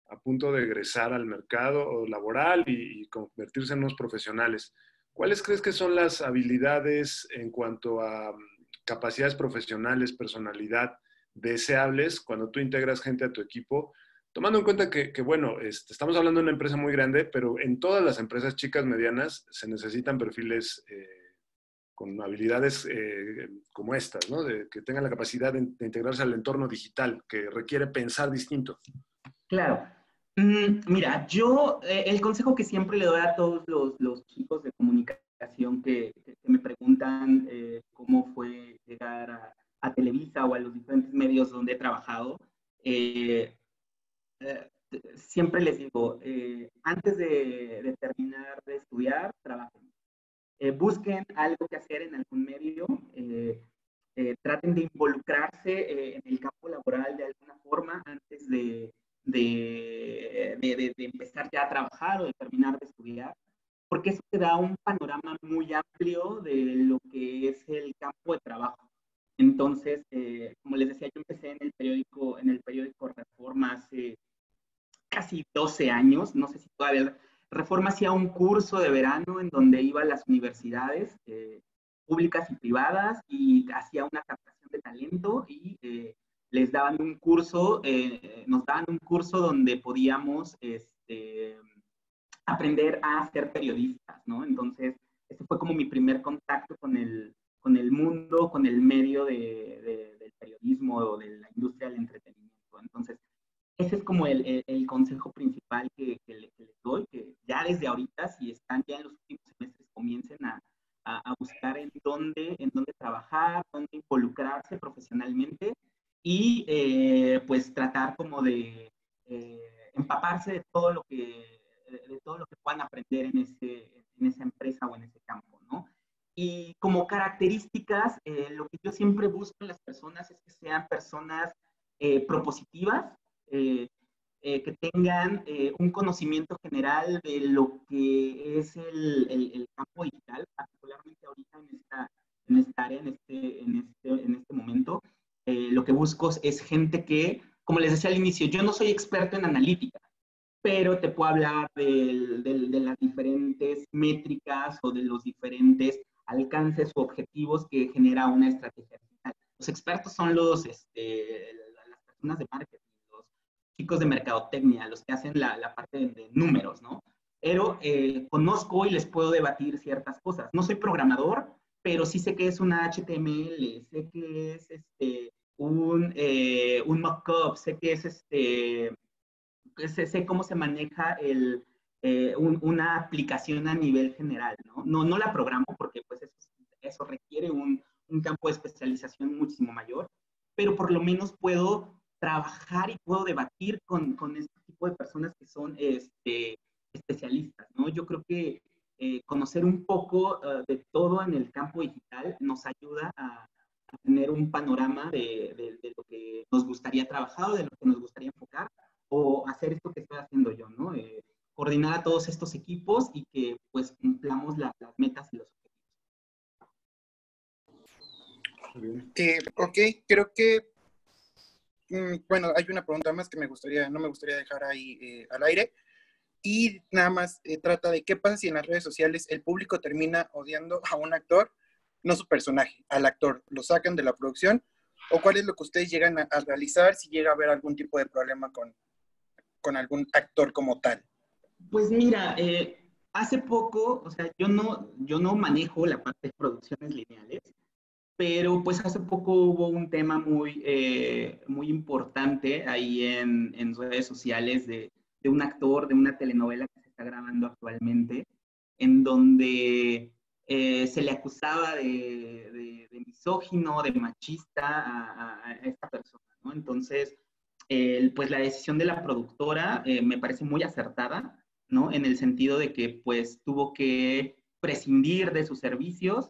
a punto de egresar al mercado laboral y convertirse en unos profesionales. ¿Cuáles crees que son las habilidades en cuanto a capacidades profesionales, personalidad, deseables cuando tú integras gente a tu equipo? Tomando en cuenta que bueno, estamos hablando de una empresa muy grande, pero en todas las empresas chicas, medianas, se necesitan perfiles con habilidades como estas, ¿no? Que tengan la capacidad de integrarse al entorno digital, que requiere pensar distinto. Claro. Mira, yo el consejo que siempre le doy a todos los chicos de comunicación que me preguntan cómo fue llegar a Televisa o a los diferentes medios donde he trabajado, eh, siempre les digo, antes de terminar de estudiar, trabajen. Busquen algo que hacer en algún medio, traten de involucrarse en el campo laboral de alguna forma antes de empezar ya a trabajar o de terminar de estudiar, porque eso te da un panorama muy amplio de lo que es el campo de trabajo. Entonces, como les decía, yo empecé en el periódico Reforma hace casi 12 años, no sé si todavía. Reforma hacía un curso de verano en donde iba a las universidades públicas y privadas y hacía una captación de talento y les daban un curso, nos daban un curso donde podíamos aprender a ser periodistas, ¿no? Entonces, ese fue como mi primer contacto con el mundo, con el medio del periodismo o de la industria del entretenimiento. Entonces, ese es como el consejo principal que les doy, que ya desde ahorita, si están ya en los últimos semestres, comiencen a buscar en dónde trabajar, dónde involucrarse profesionalmente y pues tratar como de empaparse de todo lo que puedan aprender en esa empresa o en ese campo, ¿no? Y como características, lo que yo siempre busco en las personas es que sean personas propositivas, que tengan un conocimiento general de lo que es el campo digital, particularmente ahorita en esta área, en este momento. Lo que busco es gente que, como les decía al inicio, yo no soy experto en analítica, pero te puedo hablar de las diferentes métricas o de los diferentes alcances o objetivos que genera una estrategia digital. Los expertos son las personas de marketing, los chicos de mercadotecnia, los que hacen la parte de números, ¿no? Pero conozco y les puedo debatir ciertas cosas. No soy programador, pero sí sé que es una HTML, sé que es un mockup, sé que es sé cómo se maneja una aplicación a nivel general, ¿no? No la programo porque pues eso requiere un campo de especialización muchísimo mayor, pero por lo menos puedo trabajar y puedo debatir con este tipo de personas que son especialistas, ¿no? Yo creo que conocer un poco de todo en el campo digital nos ayuda a tener un panorama de lo que nos gustaría trabajar o de lo que nos gustaría enfocar o hacer esto que estoy haciendo yo, ¿no? Coordinar a todos estos equipos y que pues cumplamos las metas y los objetivos. Ok, creo que, bueno, hay una pregunta más que no me gustaría dejar ahí al aire. Y nada más trata de qué pasa si en las redes sociales el público termina odiando a un actor, no su personaje, al actor. Lo sacan de la producción, o cuál es lo que ustedes llegan a realizar si llega a haber algún tipo de problema con algún actor como tal. Pues mira, hace poco, o sea, yo no manejo la parte de producciones lineales, pero pues hace poco hubo un tema muy importante ahí en redes sociales de un actor de una telenovela que se está grabando actualmente, en donde se le acusaba de misógino, de machista a esta persona, ¿no? Entonces, pues la decisión de la productora me parece muy acertada, ¿no? En el sentido de que pues tuvo que prescindir de sus servicios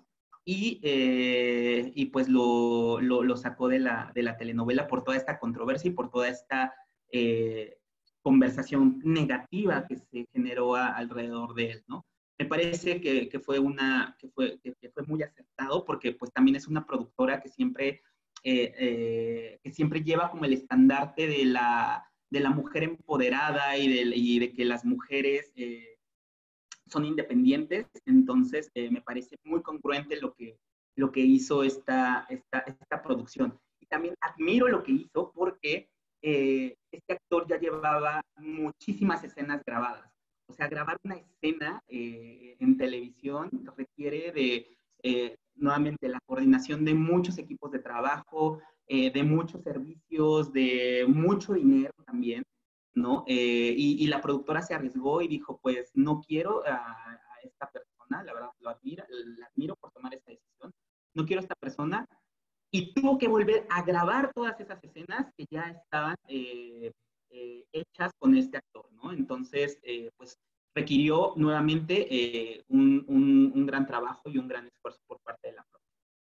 y pues lo sacó de la telenovela por toda esta controversia y por toda esta conversación negativa que se generó alrededor de él, ¿no? Me parece que fue muy acertado porque pues también es una productora que siempre lleva como el estandarte de la mujer empoderada y de que las mujeres son independientes. Entonces, me parece muy congruente lo que hizo esta producción. Y también admiro lo que hizo porque este actor ya llevaba muchísimas escenas grabadas. O sea, grabar una escena en televisión requiere nuevamente, la coordinación de muchos equipos de trabajo, de muchos servicios, de mucho dinero también, ¿no? Y la productora se arriesgó y dijo, pues no quiero a esta persona, la verdad la admiro por tomar esta decisión, no quiero a esta persona, y tuvo que volver a grabar todas esas escenas que ya estaban hechas con este actor, ¿no? Entonces, pues requirió nuevamente un gran trabajo y un gran esfuerzo por parte de la productora.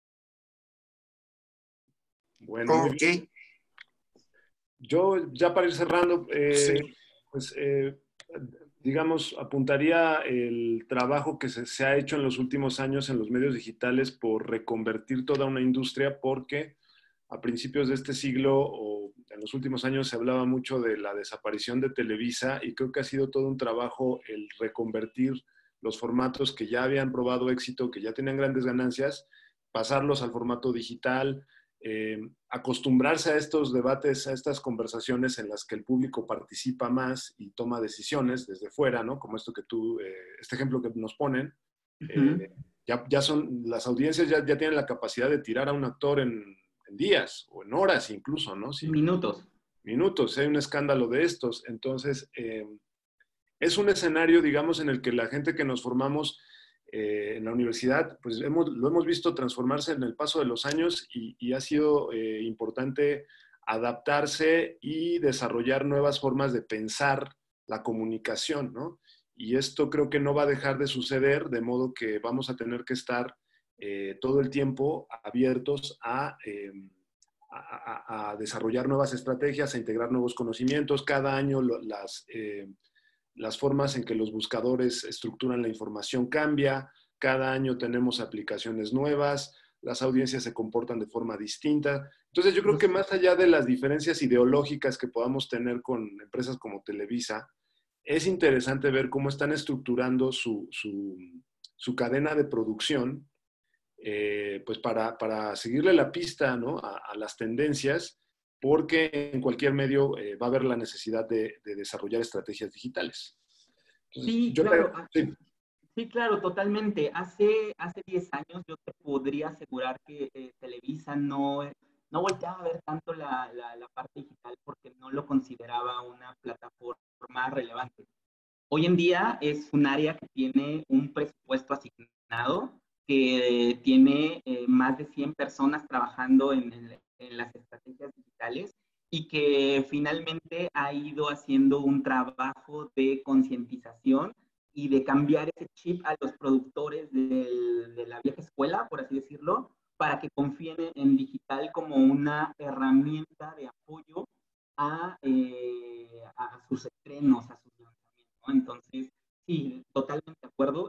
Bueno, muy bien. Yo, ya para ir cerrando, pues, digamos, apuntaría el trabajo que se ha hecho en los últimos años en los medios digitales por reconvertir toda una industria, porque a principios de este siglo o en los últimos años se hablaba mucho de la desaparición de Televisa, y creo que ha sido todo un trabajo el reconvertir los formatos que ya habían probado éxito, que ya tenían grandes ganancias, pasarlos al formato digital, acostumbrarse a estos debates, a estas conversaciones en las que el público participa más y toma decisiones desde fuera, ¿no? Como esto que tú, este ejemplo que nos ponen. Ya son, las audiencias ya tienen la capacidad de tirar a un actor en días o en horas incluso, ¿no? Sí, minutos. Minutos, hay un escándalo de estos. Entonces, es un escenario, digamos, en el que la gente que nos formamos en la universidad, pues lo hemos visto transformarse en el paso de los años, y ha sido importante adaptarse y desarrollar nuevas formas de pensar la comunicación, ¿no? Y esto creo que no va a dejar de suceder, de modo que vamos a tener que estar todo el tiempo abiertos a desarrollar nuevas estrategias, a integrar nuevos conocimientos. Cada año las formas en que los buscadores estructuran la información cambia, cada año tenemos aplicaciones nuevas, las audiencias se comportan de forma distinta. Entonces yo creo que más allá de las diferencias ideológicas que podamos tener con empresas como Televisa, es interesante ver cómo están estructurando su cadena de producción, pues para seguirle la pista, ¿no? a las tendencias, porque en cualquier medio va a haber la necesidad de desarrollar estrategias digitales. Entonces, sí, claro. Sí, claro, totalmente. Hace 10 años yo te podría asegurar que Televisa no volteaba a ver tanto la parte digital porque no lo consideraba una plataforma relevante. Hoy en día es un área que tiene un presupuesto asignado, que tiene más de 100 personas trabajando en las estrategias digitales, y que finalmente ha ido haciendo un trabajo de concientización y de cambiar ese chip a los productores de la vieja escuela, por así decirlo, para que confíen en digital como una herramienta de apoyo a sus estrenos, a sus lanzamientos, ¿no? Entonces, sí, totalmente de acuerdo.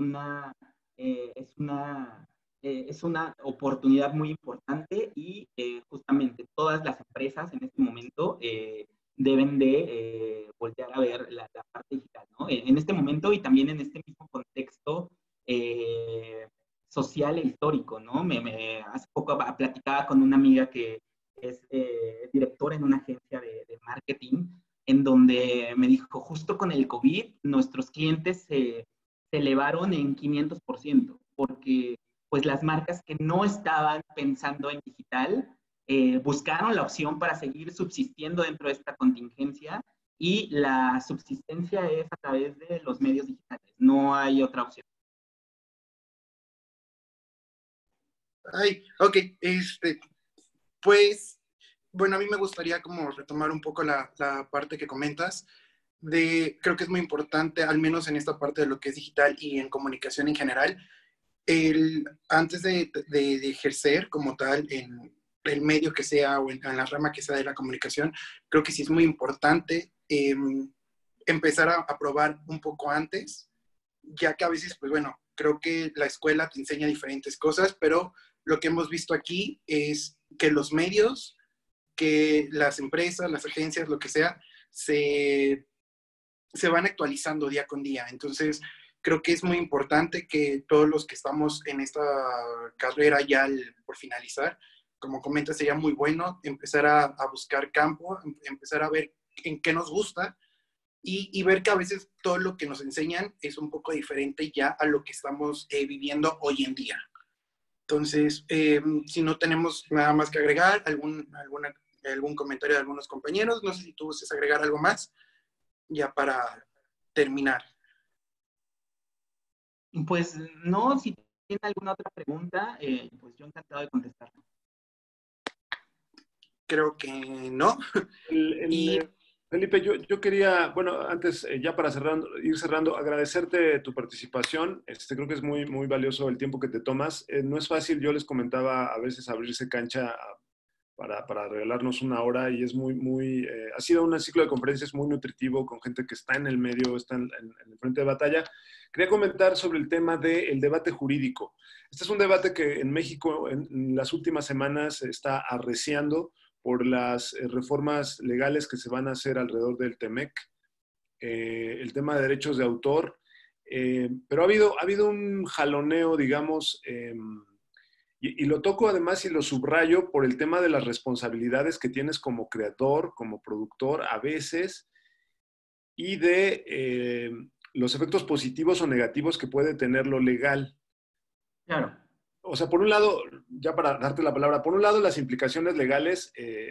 Es una oportunidad muy importante, y justamente todas las empresas en este momento deben de voltear a ver la parte digital, ¿no? En este momento y también en este mismo contexto social e histórico, ¿no? Hace poco platicaba con una amiga que es directora en una agencia de marketing, en donde me dijo, justo con el COVID, nuestros clientes se elevaron en 500%, porque pues las marcas que no estaban pensando en digital buscaron la opción para seguir subsistiendo dentro de esta contingencia, y la subsistencia es a través de los medios digitales, no hay otra opción. Ay, ok, pues, bueno, a mí me gustaría como retomar un poco la parte que comentas. Creo que es muy importante, al menos en esta parte de lo que es digital y en comunicación en general, antes de ejercer como tal en el medio que sea o en la rama que sea de la comunicación, creo que sí es muy importante empezar a probar un poco antes, ya que a veces, pues bueno, creo que la escuela te enseña diferentes cosas, pero lo que hemos visto aquí es que los medios, que las empresas, las agencias, lo que sea, se van actualizando día con día. Entonces, creo que es muy importante que todos los que estamos en esta carrera ya por finalizar, como comentas, sería muy bueno empezar a buscar campo, empezar a ver en qué nos gusta y ver que a veces todo lo que nos enseñan es un poco diferente ya a lo que estamos viviendo hoy en día. Entonces, si no tenemos nada más que agregar, algún comentario de algunos compañeros, no sé si tú gustes agregar algo más, ya para terminar. Pues no, si tiene alguna otra pregunta, pues yo encantado de contestar. Creo que no. Felipe, yo quería, bueno, antes, ya para ir cerrando, agradecerte tu participación. Creo que es muy, muy valioso el tiempo que te tomas. No es fácil, yo les comentaba a veces abrirse cancha para regalarnos una hora y es ha sido un ciclo de conferencias muy nutritivo con gente que está en el medio, está en el frente de batalla. Quería comentar sobre el tema del debate jurídico. Este es un debate que en México en las últimas semanas está arreciando por las reformas legales que se van a hacer alrededor del TEMEC, el tema de derechos de autor, pero ha habido un jaloneo, digamos, y lo toco además y lo subrayo por el tema de las responsabilidades que tienes como creador, como productor a veces, y de los efectos positivos o negativos que puede tener lo legal. Claro. O sea, por un lado, ya para darte la palabra, por un lado las implicaciones legales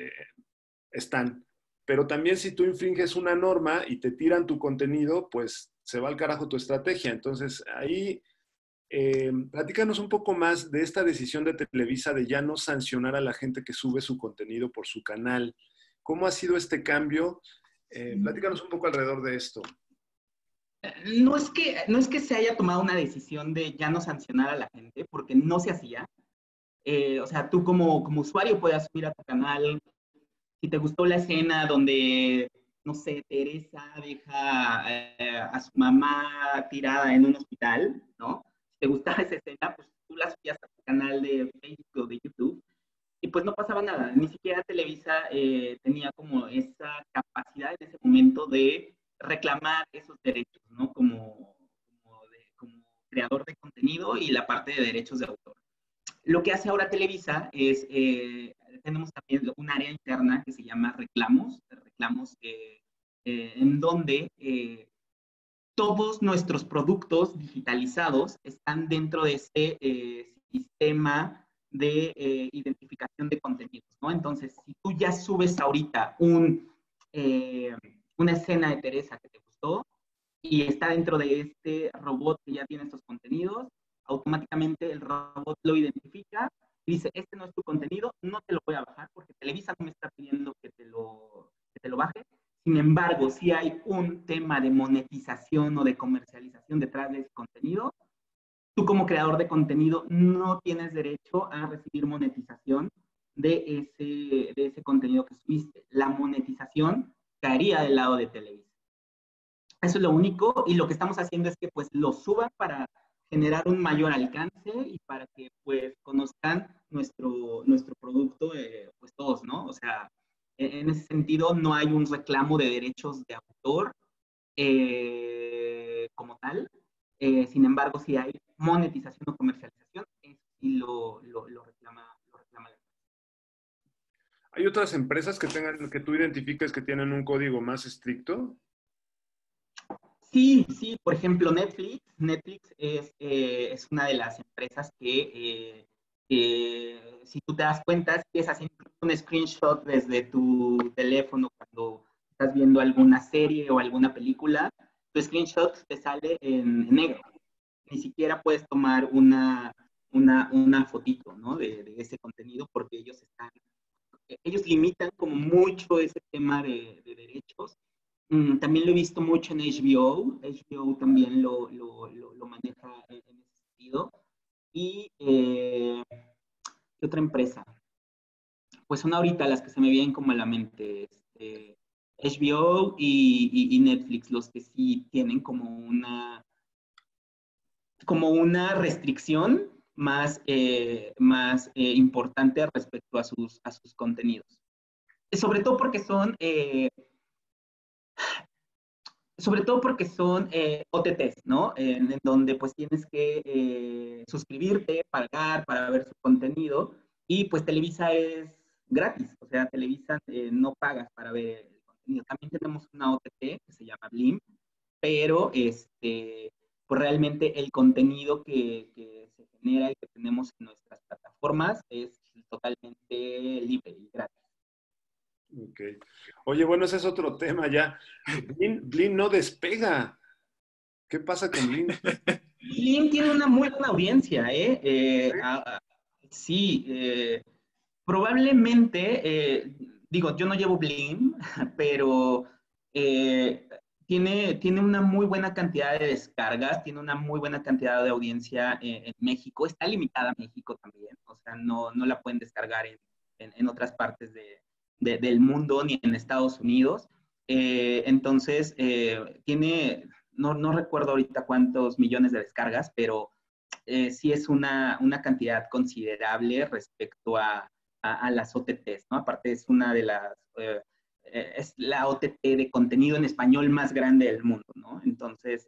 están, pero también si tú infringes una norma y te tiran tu contenido, pues se va al carajo tu estrategia. Entonces, ahí platícanos un poco más de esta decisión de Televisa de ya no sancionar a la gente que sube su contenido por su canal. ¿Cómo ha sido este cambio? Platícanos un poco alrededor de esto. No es que se haya tomado una decisión de ya no sancionar a la gente, porque no se hacía. O sea, tú como usuario puedes subir a tu canal, si te gustó la escena donde, no sé, Teresa deja a su mamá tirada en un hospital, ¿no? Si te gustaba esa escena, pues tú la subías a tu canal de Facebook o de YouTube y pues no pasaba nada. Ni siquiera Televisa tenía como esa capacidad en ese momento de reclamar esos derechos, ¿no? Como creador de contenido y la parte de derechos de autor. Lo que hace ahora Televisa es, tenemos también un área interna que se llama reclamos en donde todos nuestros productos digitalizados están dentro de este sistema de identificación de contenidos, ¿no? Entonces, si tú ya subes ahorita una escena de Teresa que te gustó y está dentro de este robot que ya tiene estos contenidos, automáticamente el robot lo identifica y dice, este no es tu contenido, no te lo voy a bajar porque Televisa no me está pidiendo que te lo baje. Sin embargo, si hay un tema de monetización o de comercialización detrás de ese contenido, tú como creador de contenido no tienes derecho a recibir monetización de ese contenido que subiste. La monetización caería del lado de Televisa. Eso es lo único, y lo que estamos haciendo es que pues lo suban para generar un mayor alcance y para que pues conozcan nuestro producto, pues todos, ¿no? O sea, en ese sentido no hay un reclamo de derechos de autor como tal. Sin embargo, si hay monetización o comercialización, eso sí lo reclama la empresa. ¿Hay otras empresas que tú identifiques que tienen un código más estricto? Sí, por ejemplo, Netflix. Netflix es una de las empresas que, si tú te das cuenta, es haciendo un screenshot desde tu teléfono cuando estás viendo alguna serie o alguna película, tu screenshot te sale en negro. Ni siquiera puedes tomar una fotito, ¿no? de ese contenido porque ellos limitan como mucho ese tema de derechos. También lo he visto mucho en HBO. HBO también lo maneja en ese sentido. Y ¿qué otra empresa? Pues son ahorita las que se me vienen como a la mente. HBO y Netflix, los que sí tienen como una restricción más importante respecto a sus contenidos. Sobre todo porque son sobre todo porque son OTTs, ¿no? En donde pues tienes que suscribirte, pagar para ver su contenido, y pues Televisa es gratis, o sea, Televisa no pagas para ver el contenido. También tenemos una OTT que se llama Blim, pero pues realmente el contenido que se genera y que tenemos en nuestras plataformas es totalmente libre y gratis. Ok. Oye, bueno, ese es otro tema ya. Blim no despega. ¿Qué pasa con Blim? Blim tiene una muy buena audiencia, ¿eh? Sí, probablemente, digo, yo no llevo Blim, pero tiene una muy buena cantidad de descargas, tiene una muy buena cantidad de audiencia en México. Está limitada a México también, o sea, no la pueden descargar en otras partes del mundo ni en Estados Unidos. Entonces, no recuerdo ahorita cuántos millones de descargas, pero sí es una cantidad considerable respecto a las OTTs, ¿no? Aparte es una de las, es la OTT de contenido en español más grande del mundo, ¿no? Entonces,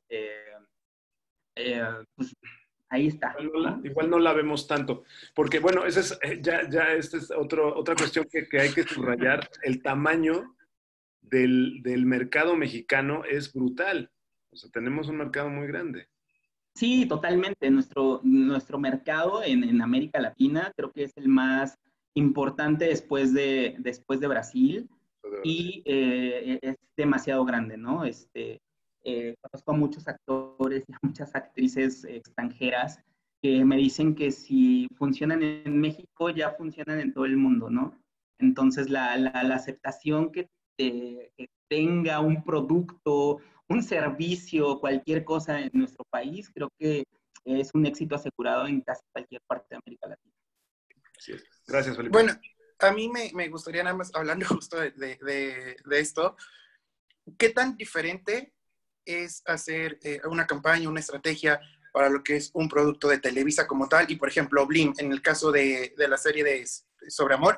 pues ahí está. Igual no la vemos tanto, porque bueno, ese es, esta es otra cuestión que hay que subrayar. El tamaño del mercado mexicano es brutal. O sea, tenemos un mercado muy grande. Sí, totalmente. Nuestro mercado en América Latina creo que es el más importante después de Brasil, y es demasiado grande, ¿no? Conozco a muchos actores y a muchas actrices extranjeras que me dicen que si funcionan en México, ya funcionan en todo el mundo, ¿no? Entonces, la aceptación que tenga un producto, un servicio, cualquier cosa en nuestro país, creo que es un éxito asegurado en casi cualquier parte de América Latina. Así es. Gracias, Felipe. Bueno, a mí me gustaría nada más, hablando justo de esto, ¿qué tan diferente es hacer una campaña, una estrategia para lo que es un producto de Televisa como tal? Y, por ejemplo, Blim, en el caso de la serie sobre amor.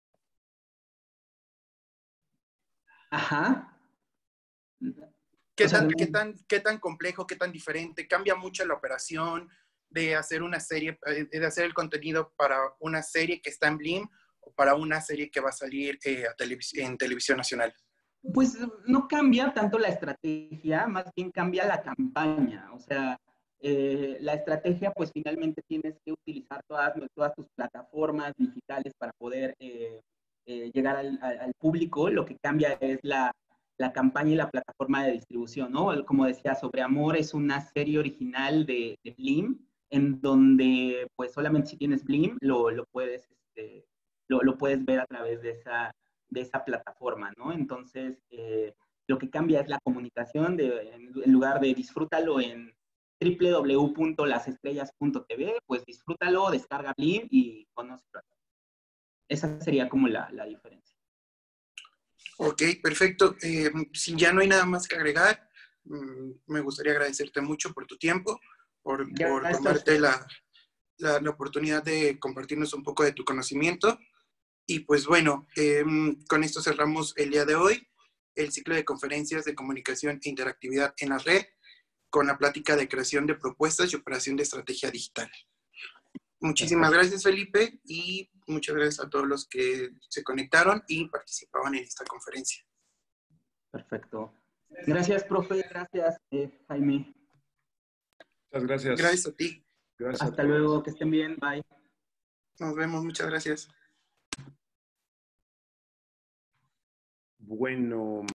Ajá. ¿Qué tan complejo, qué tan diferente? ¿Cambia mucho la operación de hacer una serie, de hacer el contenido para una serie que está en Blim o para una serie que va a salir en televisión nacional? Pues no cambia tanto la estrategia, más bien cambia la campaña. O sea, la estrategia, pues finalmente tienes que utilizar todas tus plataformas digitales para poder llegar al público. Lo que cambia es la campaña y la plataforma de distribución, ¿no? Como decía, Sobre Amor es una serie original de Blim, en donde pues solamente si tienes Blim lo puedes ver a través de esa plataforma, ¿no? Entonces, lo que cambia es la comunicación, en lugar de disfrútalo en www.lasestrellas.tv, pues disfrútalo, descarga Blim y conócelo. Esa sería como la diferencia. Ok, perfecto. Si ya no hay nada más que agregar, me gustaría agradecerte mucho por tu tiempo, por tomarte la oportunidad de compartirnos un poco de tu conocimiento. Y pues bueno, con esto cerramos el día de hoy el ciclo de conferencias de comunicación e interactividad en la red, con la plática de creación de propuestas y operación de estrategia digital. Muchísimas gracias, Felipe, y muchas gracias a todos los que se conectaron y participaban en esta conferencia. Perfecto. Gracias, profe. Gracias, Jaime. Muchas gracias. Gracias a ti. Gracias. Hasta luego, que estén bien. Bye. Nos vemos, muchas gracias. Bueno.